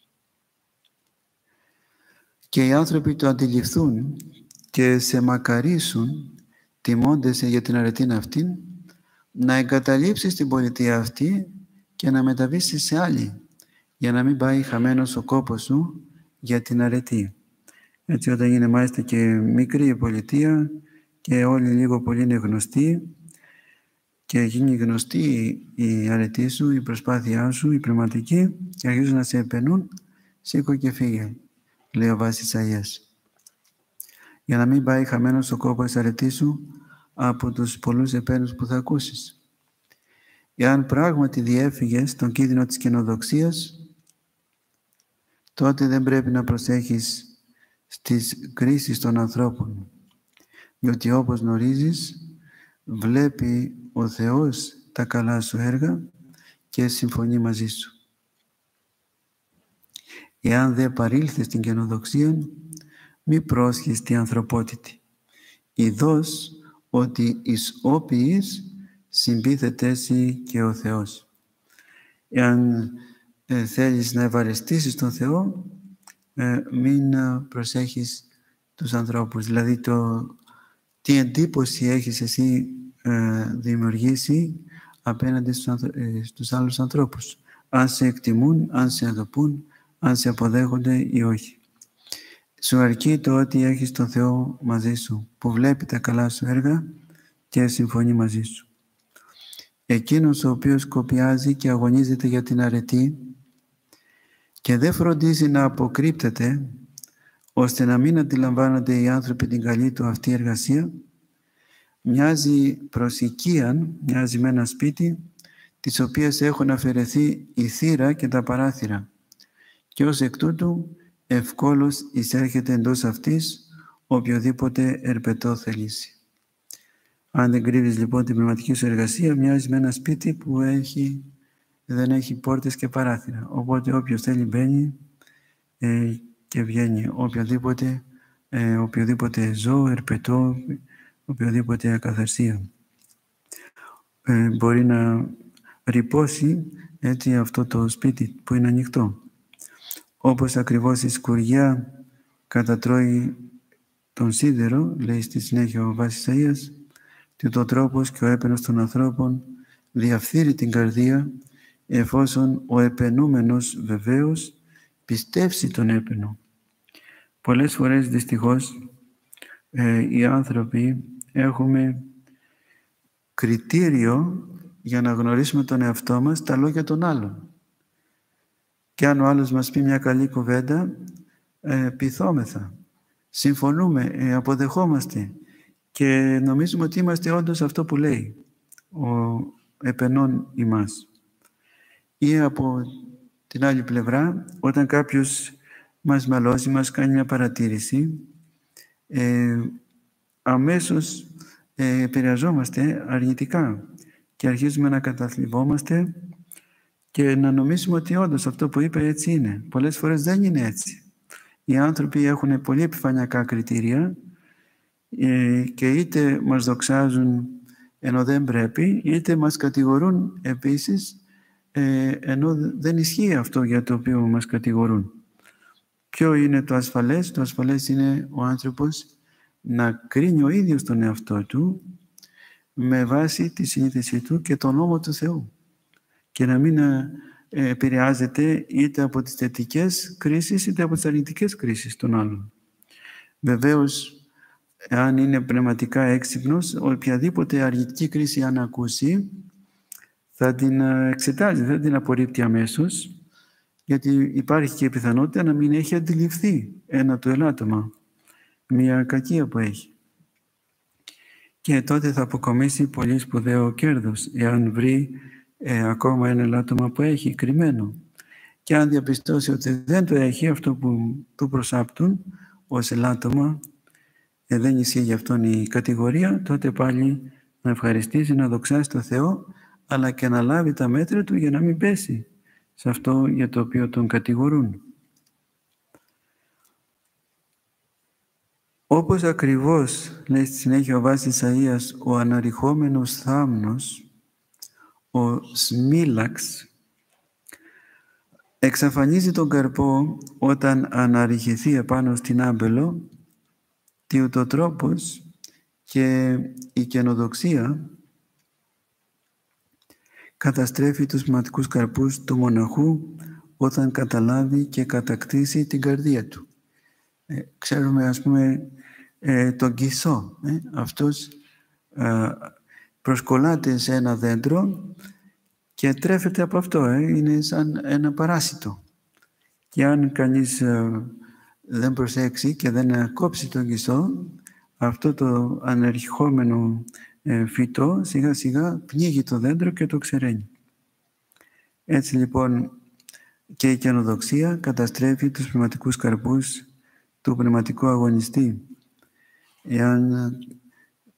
και οι άνθρωποι το αντιληφθούν και σε μακαρίσουν τιμώντεσαι για την αρετήν αυτήν, να εγκαταλείψεις την πολιτεία αυτή και να μεταβήσεις σε άλλη, για να μην πάει χαμένος ο κόπος σου για την αρετή. Έτσι όταν είναι μάλιστα και μικρή η πολιτεία και όλοι λίγο πολύ είναι γνωστοί και γίνει γνωστή η αρετή σου, η προσπάθειά σου, η πνευματική και αρχίζουν να σε επενούν, σήκω και φύγε, λέει ο Βάσης Ισαΐας. Για να μην πάει χαμένος ο κόπος της αρετής σου από τους πολλούς επένους που θα ακούσεις. Εάν πράγματι διέφυγες τον κίνδυνο της καινοδοξίας, τότε δεν πρέπει να προσέχεις στις κρίσεις των ανθρώπων. διότι όπως γνωρίζεις, βλέπει ο Θεός τα καλά σου έργα και συμφωνεί μαζί σου. Εάν δεν παρήλθες στην καινοδοξία, μη πρόσχεις τη ανθρωπότητη. Ιδώς ότι εις όποιης συμπίθεται εσύ και ο Θεός. Εάν ε, θέλεις να ευαρεστήσεις τον Θεό, ε, μην προσέχεις τους ανθρώπους. Δηλαδή, το, τι εντύπωση έχεις εσύ ε, δημιουργήσει απέναντι στους, ε, στους άλλους ανθρώπους. Αν σε εκτιμούν, αν σε αγαπούν, αν σε αποδέχονται ή όχι. Σου αρκεί το ότι έχεις τον Θεό μαζί σου, που βλέπει τα καλά σου έργα και συμφωνεί μαζί σου. Εκείνος ο οποίος κοπιάζει και αγωνίζεται για την αρετή και δεν φροντίζει να αποκρύπτεται, ώστε να μην αντιλαμβάνονται οι άνθρωποι την καλή του αυτή εργασία, μοιάζει προς οικίαν, μοιάζει με ένα σπίτι, τις οποίες έχουν αφαιρεθεί η θύρα και τα παράθυρα, και ως εκ τούτου ευκόλως εισέρχεται εντός αυτής οποιοδήποτε ερπετό θελήσει. Αν δεν κρύβεις λοιπόν την πνευματική σου εργασία, μοιάζει με ένα σπίτι που έχει, δεν έχει πόρτες και παράθυρα. Οπότε όποιος θέλει μπαίνει ε, και βγαίνει. Οποιοδήποτε, ε, οποιοδήποτε ζώο, ερπετό, οποιοδήποτε ακαθαρσία. Ε, μπορεί να ρυπώσει έτσι αυτό το σπίτι που είναι ανοιχτό. Όπως ακριβώς η σκουριά κατατρώει τον σίδερο, λέει στη συνέχεια ο Βάσης Αΐας, ότι ο τρόπος και ο έπαινος των ανθρώπων διαφθείρει την καρδία, εφόσον ο επαινούμενος βεβαίως πιστεύσει τον έπαινο. Πολλές φορές δυστυχώς ε, οι άνθρωποι έχουμε κριτήριο για να γνωρίσουμε τον εαυτό μας τα λόγια των άλλων. Και αν ο άλλος μας πει μια καλή κουβέντα, ε, πειθόμεθα, συμφωνούμε, ε, αποδεχόμαστε και νομίζουμε ότι είμαστε όντως αυτό που λέει ο επενών ημάς. Ή από την άλλη πλευρά, όταν κάποιος μας μαλώσει, μας κάνει μια παρατήρηση, ε, αμέσως ε, επηρεαζόμαστε αρνητικά και αρχίζουμε να καταθλιβόμαστε και να νομίζουμε ότι όντως αυτό που είπε έτσι είναι. Πολλές φορές δεν είναι έτσι. Οι άνθρωποι έχουν πολύ επιφανειακά κριτήρια ε, και είτε μας δοξάζουν ενώ δεν πρέπει, είτε μας κατηγορούν επίσης ε, ενώ δεν ισχύει αυτό για το οποίο μας κατηγορούν. Ποιο είναι το ασφαλές? Το ασφαλές είναι ο άνθρωπος να κρίνει ο ίδιος τον εαυτό του με βάση τη συνείδησή του και τον νόμο του Θεού και να μην επηρεάζεται είτε από τις θετικές κρίσεις είτε από τις αρνητικές κρίσεις των άλλων. Βεβαίως, αν είναι πνευματικά έξυπνος, οποιαδήποτε αρνητική κρίση αν ακούσει, θα την εξετάζει, δεν την απορρίπτει αμέσως, γιατί υπάρχει και η πιθανότητα να μην έχει αντιληφθεί ένα του ελάττωμα, μια κακία που έχει. Και τότε θα αποκομίσει πολύ σπουδαίο κέρδος, εάν βρει ε, ακόμα ένα ελάττωμα που έχει κρυμμένο. Και αν διαπιστώσει ότι δεν το έχει, αυτό που του προσάπτουν ως ελάττωμα, ε, δεν ισχύει για αυτόν η κατηγορία, τότε πάλι να ευχαριστήσει, να δοξάσει το Θεό, αλλά και να λάβει τα μέτρα του για να μην πέσει σε αυτό για το οποίο τον κατηγορούν. Όπως ακριβώς, λέει στη συνέχεια ο Βάσης Αΐας, ο αναρριχόμενος θάμνος, ο σμίλαξ, εξαφανίζει τον καρπό όταν αναρριχηθεί επάνω στην άμπελο, τι ούτω τρόπος και η καινοδοξία καταστρέφει τους πνευματικούς καρπούς του μοναχού όταν καταλάβει και κατακτήσει την καρδία του. Ε, ξέρουμε, ας πούμε, ε, τον Κισό. Ε, αυτός ε, προσκολάται σε ένα δέντρο και τρέφεται από αυτό. Ε, είναι σαν ένα παράσιτο. Και αν κανείς ε, δεν προσέξει και δεν κόψει τον Κισό, αυτό το ανερχόμενο ε, φυτό σιγά σιγά πνίγει το δέντρο και το ξεραίνει. Έτσι λοιπόν και η καινοδοξία καταστρέφει τους πνευματικούς καρπούς του πνευματικού αγωνιστή. Εάν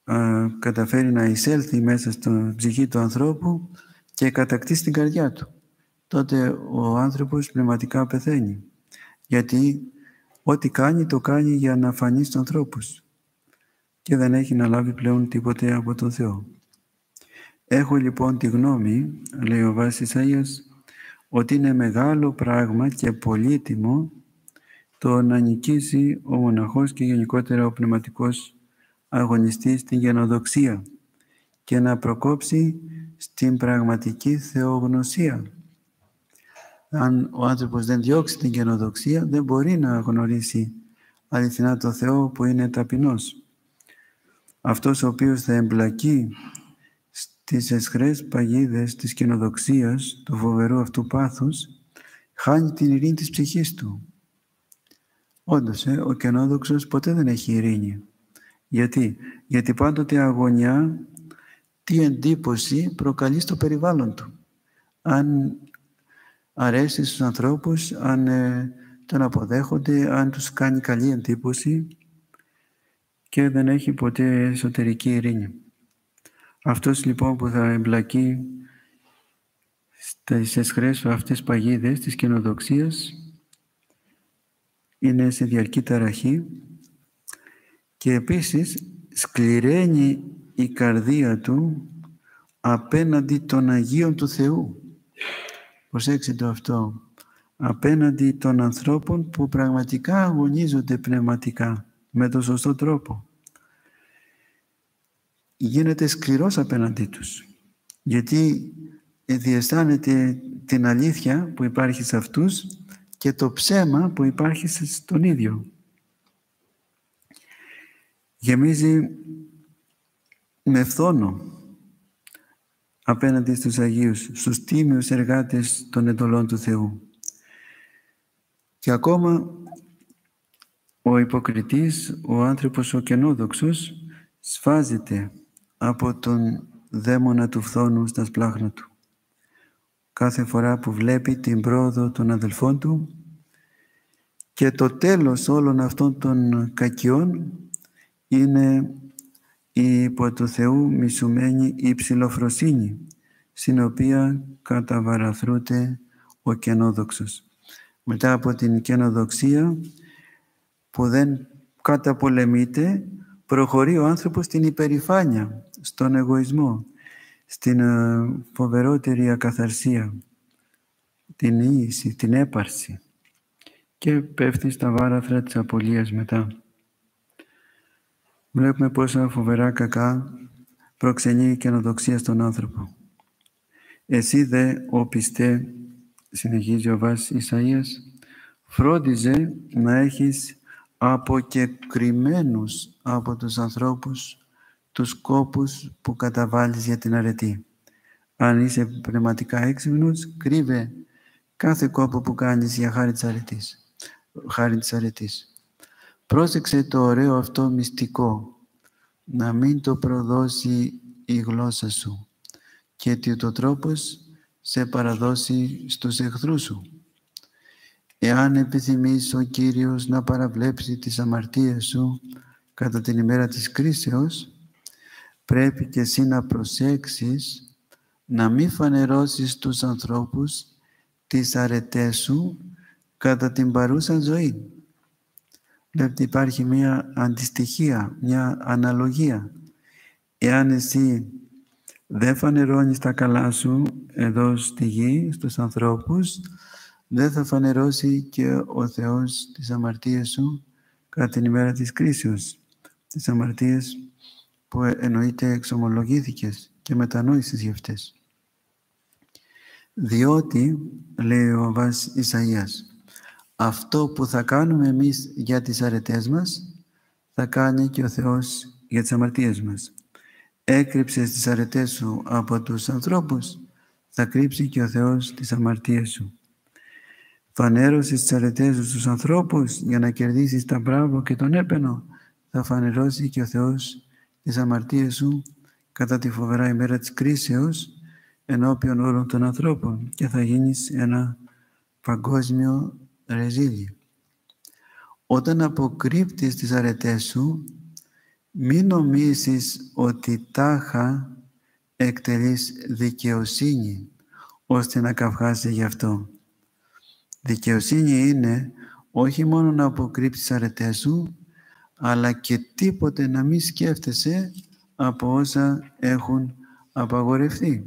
α, καταφέρει να εισέλθει μέσα στην ψυχή του ανθρώπου και κατακτήσει την καρδιά του. Τότε ο άνθρωπος πνευματικά πεθαίνει. Γιατί ό,τι κάνει, το κάνει για να φανεί στους ανθρώπους και δεν έχει να λάβει πλέον τίποτε από τον Θεό. Έχω λοιπόν τη γνώμη, λέει ο Βάσης Ισαΐας, ότι είναι μεγάλο πράγμα και πολύτιμο το να νικήσει ο μοναχός και γενικότερα ο πνευματικός αγωνιστής στην γενοδοξία και να προκόψει στην πραγματική θεογνωσία. Αν ο άνθρωπος δεν διώξει την γενοδοξία, δεν μπορεί να γνωρίσει αληθινά το Θεό που είναι ταπεινός. Αυτός ο οποίος θα εμπλακεί στις αισχρές παγίδες της κοινοδοξίας, του φοβερού αυτού πάθους, χάνει την ειρήνη της ψυχής του. Όντως, ε, ο κενόδοξος ποτέ δεν έχει ειρήνη. Γιατί? Γιατί πάντοτε αγωνιά τι εντύπωση προκαλεί στο περιβάλλον του. Αν αρέσει στους ανθρώπους, αν ε, τον αποδέχονται, αν τους κάνει καλή εντύπωση και δεν έχει ποτέ εσωτερική ειρήνη. Αυτός λοιπόν που θα εμπλακεί στις αισχρές αυτές παγίδες της κοινοδοξίας είναι σε διαρκή ταραχή και επίσης σκληραίνει η καρδία του απέναντι των Αγίων του Θεού. Προσέξτε το αυτό. Απέναντι των ανθρώπων που πραγματικά αγωνίζονται πνευματικά με τον σωστό τρόπο. Γίνεται σκληρός απέναντί τους. Γιατί διαισθάνεται την αλήθεια που υπάρχει σε αυτούς και το ψέμα που υπάρχει στον ίδιο. Γεμίζει με φθόνο απέναντι στους Αγίους, στους τίμιους εργάτες των εντολών του Θεού. Και ακόμα ο υποκριτής, ο άνθρωπος ο κενόδοξος, σφάζεται από τον δαίμονα του φθόνου στα σπλάχνα του. Κάθε φορά που βλέπει την πρόοδο των αδελφών του και το τέλος όλων αυτών των κακιών είναι η υπό του Θεού μισουμένη υψηλοφροσύνη, στην οποία καταβαραθρούται ο κενόδοξος. Μετά από την κενοδοξία που δεν καταπολεμείται, προχωρεί ο άνθρωπος στην υπερηφάνεια, στον εγωισμό, στην φοβερότερη ακαθαρσία, την ίηση, την έπαρση και πέφτει στα βάραθρα της απολείας μετά. Βλέπουμε πόσα φοβερά κακά προξενεί η καινοδοξία στον άνθρωπο. Εσύ δε, ο πιστέ, συνεχίζει ο Βάσης Ισαΐας, φρόντιζε να έχεις αποκεκριμένους από τους ανθρώπους τους κόπους που καταβάλεις για την αρετή. Αν είσαι πνευματικά έξυπνος, κρύβε κάθε κόπο που κάνεις για χάρη της αρετής. Χάρη της αρετής. Πρόσεξε το ωραίο αυτό μυστικό, να μην το προδώσει η γλώσσα σου και ότι ο τρόπος σε παραδώσει στους εχθρούς σου. Εάν επιθυμείς ο Κύριος να παραβλέψει τις αμαρτίες σου κατά την ημέρα της κρίσεως, πρέπει και εσύ να προσέξεις να μην φανερώσεις τους ανθρώπους τις αρετές σου κατά την παρούσα ζωή. Βλέπετε, υπάρχει μια αντιστοιχία, μια αναλογία. Εάν εσύ δεν φανερώνεις τα καλά σου εδώ στη γη, στους ανθρώπους, δεν θα φανερώσει και ο Θεός τις αμαρτίες σου κατά την ημέρα της κρίσεως. Τις αμαρτίες που εννοείται εξομολογήθηκες και μετανόησες για αυτές. Διότι, λέει ο Βάσης Ισαΐας, αυτό που θα κάνουμε εμείς για τις αρετές μας, θα κάνει και ο Θεός για τις αμαρτίες μας. Έκρυψες τις αρετές σου από τους ανθρώπους, θα κρύψει και ο Θεός τις αμαρτίες σου. Φανέρωσες τις αρετές σου στους ανθρώπους για να κερδίσεις τα μπράβο και τον έπαινο, θα φανερώσει και ο Θεός τις αμαρτίες σου κατά τη φοβερά ημέρα της κρίσεως ενώπιον όλων των ανθρώπων και θα γίνεις ένα παγκόσμιο ρεζίλι. Όταν αποκρύπτεις τις αρετές σου, Μην νομίζεις ότι τάχα εκτελείς δικαιοσύνη ώστε να καυχάσαι γι' αυτό. Δικαιοσύνη είναι όχι μόνο να αποκρύψεις αρετές σου, αλλά και τίποτε να μην σκέφτεσαι από όσα έχουν απαγορευτεί.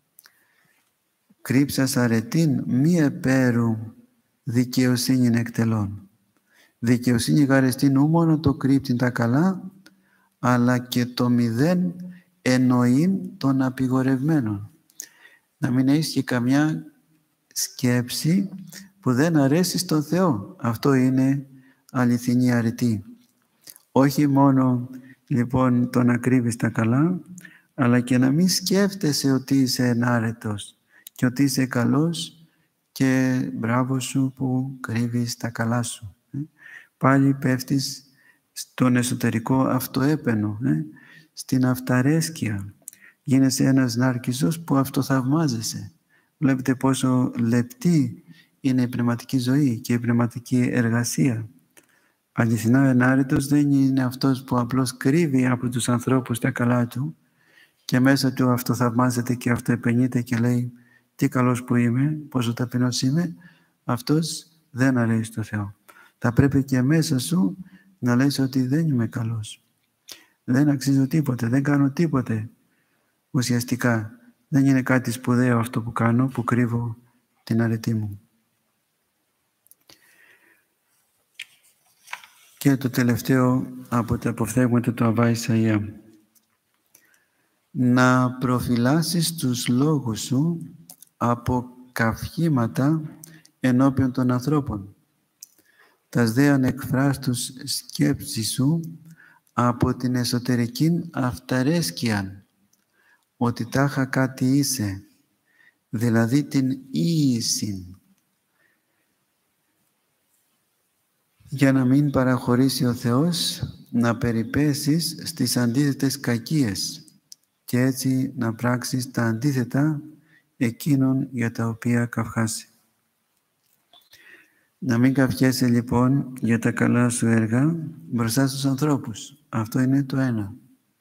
Κρύψας αρετήν μη επέρου δικαιοσύνη εκτελών. Δικαιοσύνη γαρεστήν ου μόνο το κρύπτην τα καλά, αλλά και το μηδέν εννοήν των απειγορευμένων. Να μην έχεις και καμιά σκέψη που δεν αρέσει στον Θεό. Αυτό είναι αληθινή αρετή. Όχι μόνο λοιπόν το να κρύβεις τα καλά, αλλά και να μην σκέφτεσαι ότι είσαι ενάρετος και ότι είσαι καλός και μπράβο σου που κρύβεις τα καλά σου. Πάλι πέφτεις στον εσωτερικό αυτοέπαινο, ε? στην αυταρέσκεια. Γίνεσαι ένας ναρκισσός που αυτοθαυμάζεσαι. Βλέπετε πόσο λεπτή είναι η πνευματική ζωή και η πνευματική εργασία. Αληθινά ενάρετος δεν είναι αυτός που απλώς κρύβει από τους ανθρώπους τα καλά του και μέσα του αυτοθαυμάζεται και αυτοεπαινείται και λέει τι καλός που είμαι, πόσο ταπεινός είμαι. Αυτός δεν αρέσει στο Θεό. Θα πρέπει και μέσα σου να λες ότι δεν είμαι καλός. Δεν αξίζω τίποτε, δεν κάνω τίποτε. Ουσιαστικά δεν είναι κάτι σπουδαίο αυτό που κάνω, που κρύβω την αρετή μου. Και το τελευταίο από τα αποφθέγματα του Αββά Ισαΐα. Να προφυλάσσεις τους λόγους σου από καυχήματα ενώπιον των ανθρώπων. Τας δε ανεκφράστους σκέψεις σου από την εσωτερική αυταρέσκεια, ότι τάχα κάτι είσαι, δηλαδή την ίηση, για να μην παραχωρήσει ο Θεός να περιπέσεις στις αντίθετες κακίες και έτσι να πράξεις τα αντίθετα εκείνων για τα οποία καυχάσει. Να μην καυχέσαι λοιπόν για τα καλά σου έργα μπροστά στους ανθρώπους. Αυτό είναι το ένα.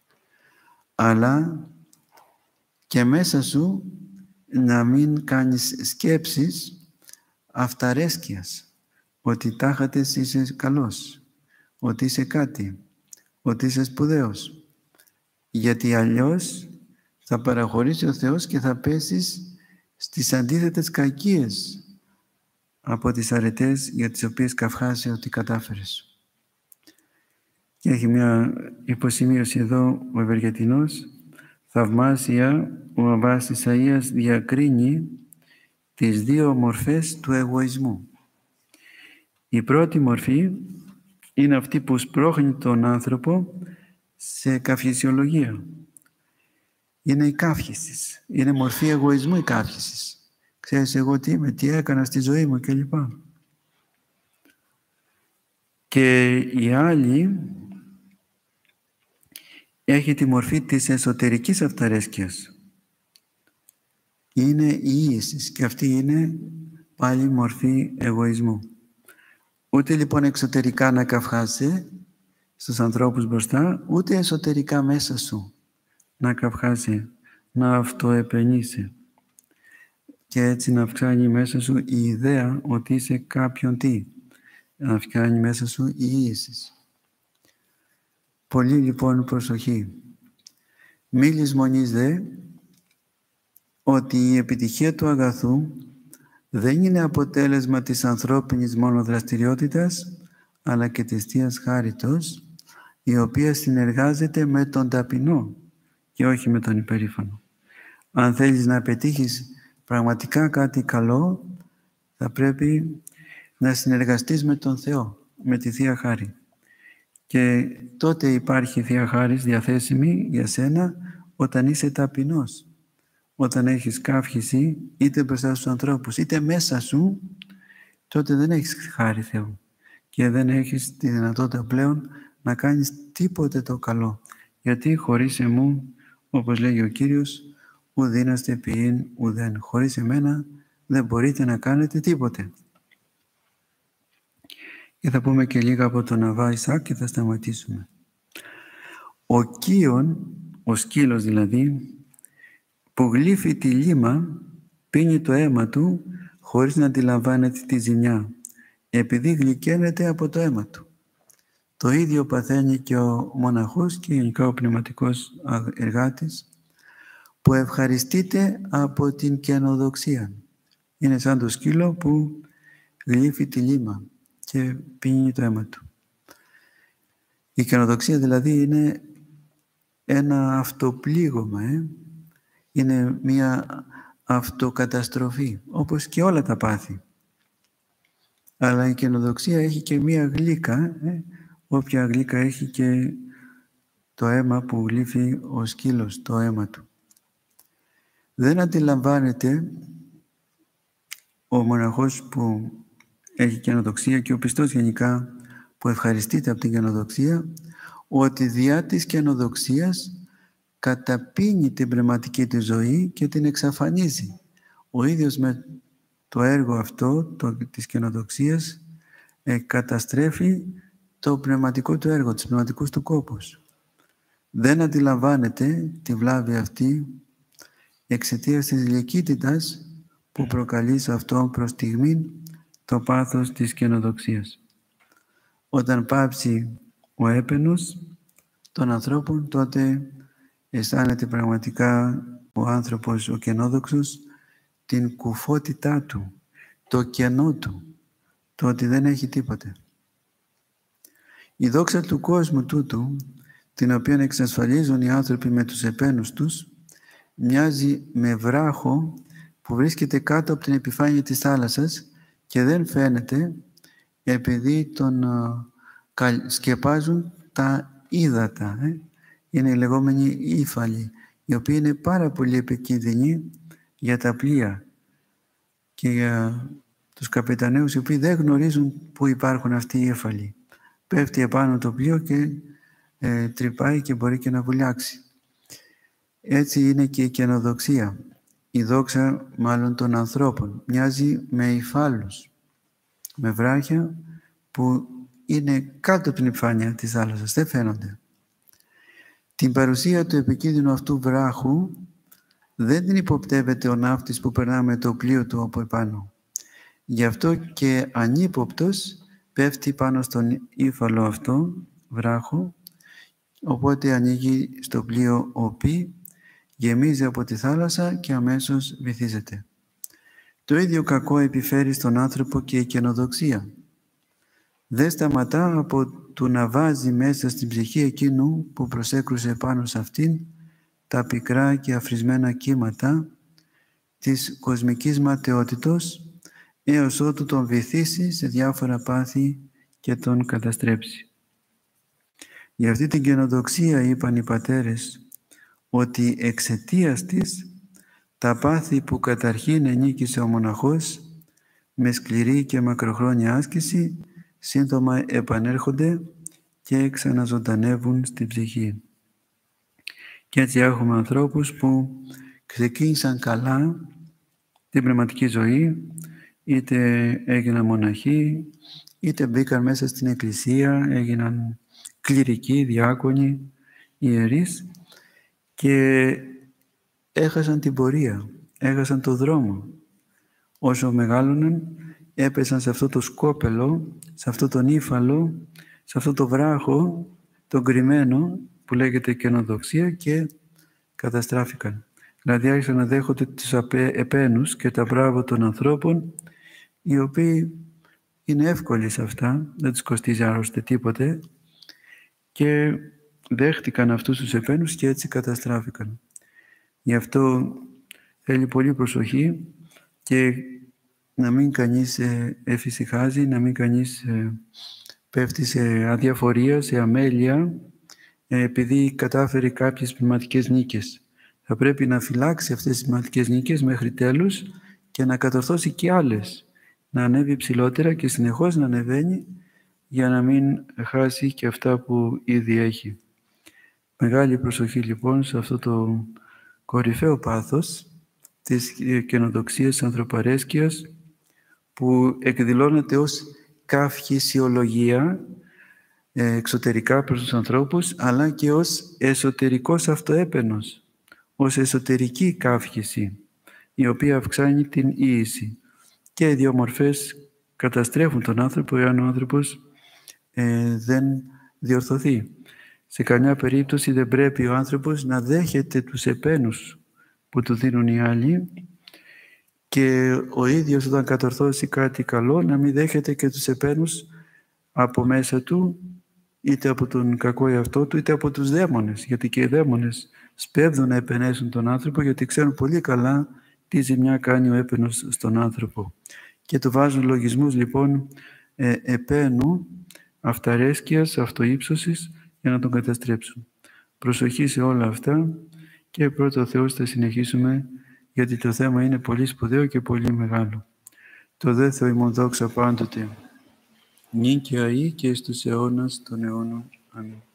Αλλά και μέσα σου να μην κάνεις σκέψεις αυταρέσκειας. Ότι τάχατες είσαι καλός, ότι είσαι κάτι, ότι είσαι σπουδαίος. Γιατί αλλιώς θα παραχωρήσει ο Θεός και θα πέσεις στις αντίθετες κακίες από τις αρετές για τις οποίες καυχάσαι ότι κατάφερες. Και έχει μια υποσημείωση εδώ ο Ευεργετινός. Θαυμάσια ο Αββάς Ισαΐας διακρίνει τις δύο μορφές του εγωισμού. Η πρώτη μορφή είναι αυτή που σπρώχνει τον άνθρωπο σε καυχησιολογία. Είναι η καύχηση. Είναι μορφή εγωισμού η καύχηση. Ξέρεις εγώ τι είμαι, τι έκανα στη ζωή μου κλπ. Και η άλλη έχει τη μορφή της εσωτερικής αυταρέσκειας. Είναι η ίηση και αυτή είναι πάλι μορφή εγωισμού. Ούτε λοιπόν εξωτερικά να καυχάσαι στους ανθρώπους μπροστά, ούτε εσωτερικά μέσα σου να καυχάσαι, να αυτοεπαινείσαι. Και έτσι να αυξάνει μέσα σου η ιδέα ότι είσαι κάποιον τι. Να αυξάνει μέσα σου η ίηση. Πολύ λοιπόν προσοχή. Μη λησμονείς δε ότι η επιτυχία του αγαθού δεν είναι αποτέλεσμα της ανθρώπινης μόνο δραστηριότητας, αλλά και της Θείας Χάριτος, η οποία συνεργάζεται με τον ταπεινό και όχι με τον υπερήφανο. Αν θέλεις να πετύχεις πραγματικά κάτι καλό, θα πρέπει να συνεργαστείς με τον Θεό, με τη Θεία Χάρη. Και τότε υπάρχει Θεία Χάρις διαθέσιμη για σένα όταν είσαι ταπεινός. Όταν έχεις καύχηση είτε μπροστά στους ανθρώπους είτε μέσα σου, τότε δεν έχεις χάρη Θεού και δεν έχεις τη δυνατότητα πλέον να κάνεις τίποτε το καλό. Γιατί χωρίς εμού, όπως λέγει ο Κύριος, ουδήναστε ποιήν ουδέν. Χωρίς εμένα δεν μπορείτε να κάνετε τίποτε. Και θα πούμε και λίγα από τον Αββά Ισαάκ και θα σταματήσουμε. Ο κύων, ο σκύλος δηλαδή, που γλύφει τη λίμα, πίνει το αίμα του χωρίς να αντιλαμβάνεται τη ζημιά, επειδή γλυκαίνεται από το αίμα του. Το ίδιο παθαίνει και ο μοναχός και γενικά ο πνευματικός εργάτης, που ευχαριστείται από την καινοδοξία. Είναι σαν το σκύλο που γλύφει τη λίμα και πίνει το αίμα του. Η καινοδοξία δηλαδή είναι ένα αυτοπλήγωμα, ε? Είναι μια αυτοκαταστροφή, όπως και όλα τα πάθη. Αλλά η καινοδοξία έχει και μια γλύκα, ε? Όποια γλύκα έχει και το αίμα που γλύφει ο σκύλος, το αίμα του. Δεν αντιλαμβάνεται ο μοναχός που έχει καινοδοξία και ο πιστός γενικά που ευχαριστείται από την καινοδοξία, ότι διά της καινοδοξίας καταπίνει την πνευματική του ζωή και την εξαφανίζει. Ο ίδιος με το έργο αυτό το, της καινοδοξίας ε, καταστρέφει το πνευματικό του έργο, τους πνευματικούς του κόπους. Δεν αντιλαμβάνεται τη βλάβη αυτή εξαιτίας της λυκύτητας που προκαλεί σε αυτό προς στιγμήν το πάθος της καινοδοξίας. Όταν πάψει ο έπαινος των ανθρώπων, τότε αισθάνεται πραγματικά ο άνθρωπος, ο καινόδοξος, την κουφότητά του, το κενό του, το ότι δεν έχει τίποτε. Η δόξα του κόσμου τούτου, την οποία εξασφαλίζουν οι άνθρωποι με τους επένους τους, μοιάζει με βράχο που βρίσκεται κάτω από την επιφάνεια της θάλασσας και δεν φαίνεται επειδή τον σκεπάζουν τα ύδατα. Ε? Είναι οι λεγόμενοι ύφαλοι, οι οποίοι είναι πάρα πολύ επικίνδυνοι για τα πλοία και για τους καπεταναίους, οι οποίοι δεν γνωρίζουν πού υπάρχουν αυτοί οι ύφαλοι. Πέφτει επάνω το πλοίο και ε, τρυπάει και μπορεί και να βουλιάξει. Έτσι είναι και η καινοδοξία. Η δόξα μάλλον των ανθρώπων μοιάζει με υφάλους, με βράχια που είναι κάτω από την επιφάνεια της θάλασσας, δεν φαίνονται. Την παρουσία του επικίνδυνου αυτού βράχου δεν την υποπτεύεται ο ναύτης που περνά με το πλοίο του από επάνω. Γι' αυτό και ανύποπτος πέφτει πάνω στον ύφαλο αυτό βράχο, οπότε ανοίγει στο πλοίο οπί, γεμίζει από τη θάλασσα και αμέσως βυθίζεται. Το ίδιο κακό επιφέρει στον άνθρωπο και η καινοδοξία. Δεν σταματά από του να βάζει μέσα στην ψυχή εκείνου που προσέκρουσε πάνω σε αυτήν τα πικρά και αφρισμένα κύματα της κοσμικής ματαιότητος, έως ότου τον βυθίσει σε διάφορα πάθη και τον καταστρέψει. Για αυτή την καινοδοξία είπαν οι πατέρες ότι εξαιτίας της τα πάθη που καταρχήν ενίκησε ο μοναχός με σκληρή και μακροχρόνια άσκηση σύντομα επανέρχονται και ξαναζωντανεύουν στην ψυχή. Και έτσι έχουμε ανθρώπους που ξεκίνησαν καλά την πνευματική ζωή, είτε έγιναν μοναχοί, είτε μπήκαν μέσα στην εκκλησία, έγιναν κληρικοί, διάκονοι, ιερείς και έχασαν την πορεία, έχασαν το δρόμο. Όσο μεγάλωναν, έπεσαν σε αυτό το σκόπελο, σε αυτό τον ύφαλο, σε αυτό το βράχο, τον κρυμμένο που λέγεται καινοδοξία και καταστράφηκαν. Δηλαδή άρχισαν να δέχονται τους επένους και τα μπράβο των ανθρώπων, οι οποίοι είναι εύκολοι σε αυτά, δεν τους κοστίζει άλλωστε τίποτε, και δέχτηκαν αυτούς τους επένους και έτσι καταστράφηκαν. Γι' αυτό θέλει πολύ προσοχή και να μην κανείς εφησυχάζει, να μην κανείς πέφτει σε αδιαφορία, σε αμέλεια, επειδή κατάφερε κάποιες πνευματικές νίκες. Θα πρέπει να φυλάξει αυτές τις πνευματικές νίκες μέχρι τέλους και να κατορθώσει και άλλες. Να ανέβει ψηλότερα και συνεχώς να ανεβαίνει για να μην χάσει και αυτά που ήδη έχει. Μεγάλη προσοχή λοιπόν σε αυτό το κορυφαίο πάθος της καινοδοξίας ανθρωπαρέσκειας που εκδηλώνεται ως καυχησιολογία, εξωτερικά προς τους ανθρώπους, αλλά και ως εσωτερικός αυτοέπαινος, ως εσωτερική καύχηση, η οποία αυξάνει την ίηση. Και οι δύο μορφές καταστρέφουν τον άνθρωπο, εάν ο άνθρωπος ε, δεν διορθωθεί. Σε καμιά περίπτωση δεν πρέπει ο άνθρωπος να δέχεται τους επένους που του δίνουν οι άλλοι, και ο ίδιος όταν κατορθώσει κάτι καλό να μην δέχεται και τους επένους από μέσα του, είτε από τον κακό εαυτό του, είτε από τους δαίμονες. Γιατί και οι δαίμονες σπέβδουν να επενέσουν τον άνθρωπο, γιατί ξέρουν πολύ καλά τι ζημιά κάνει ο έπαινος στον άνθρωπο. Και του βάζουν λογισμούς λοιπόν ε, επένου, αυταρέσκειας, αυτούψωσης, για να τον καταστρέψουν. Προσοχή σε όλα αυτά, και πρώτα ο Θεός θα συνεχίσουμε, γιατί το θέμα είναι πολύ σπουδαίο και πολύ μεγάλο. Το δε Θεό ημών δόξα πάντοτε, νυν και αεί και εις τους αιώνας των αιώνων. Αμήν.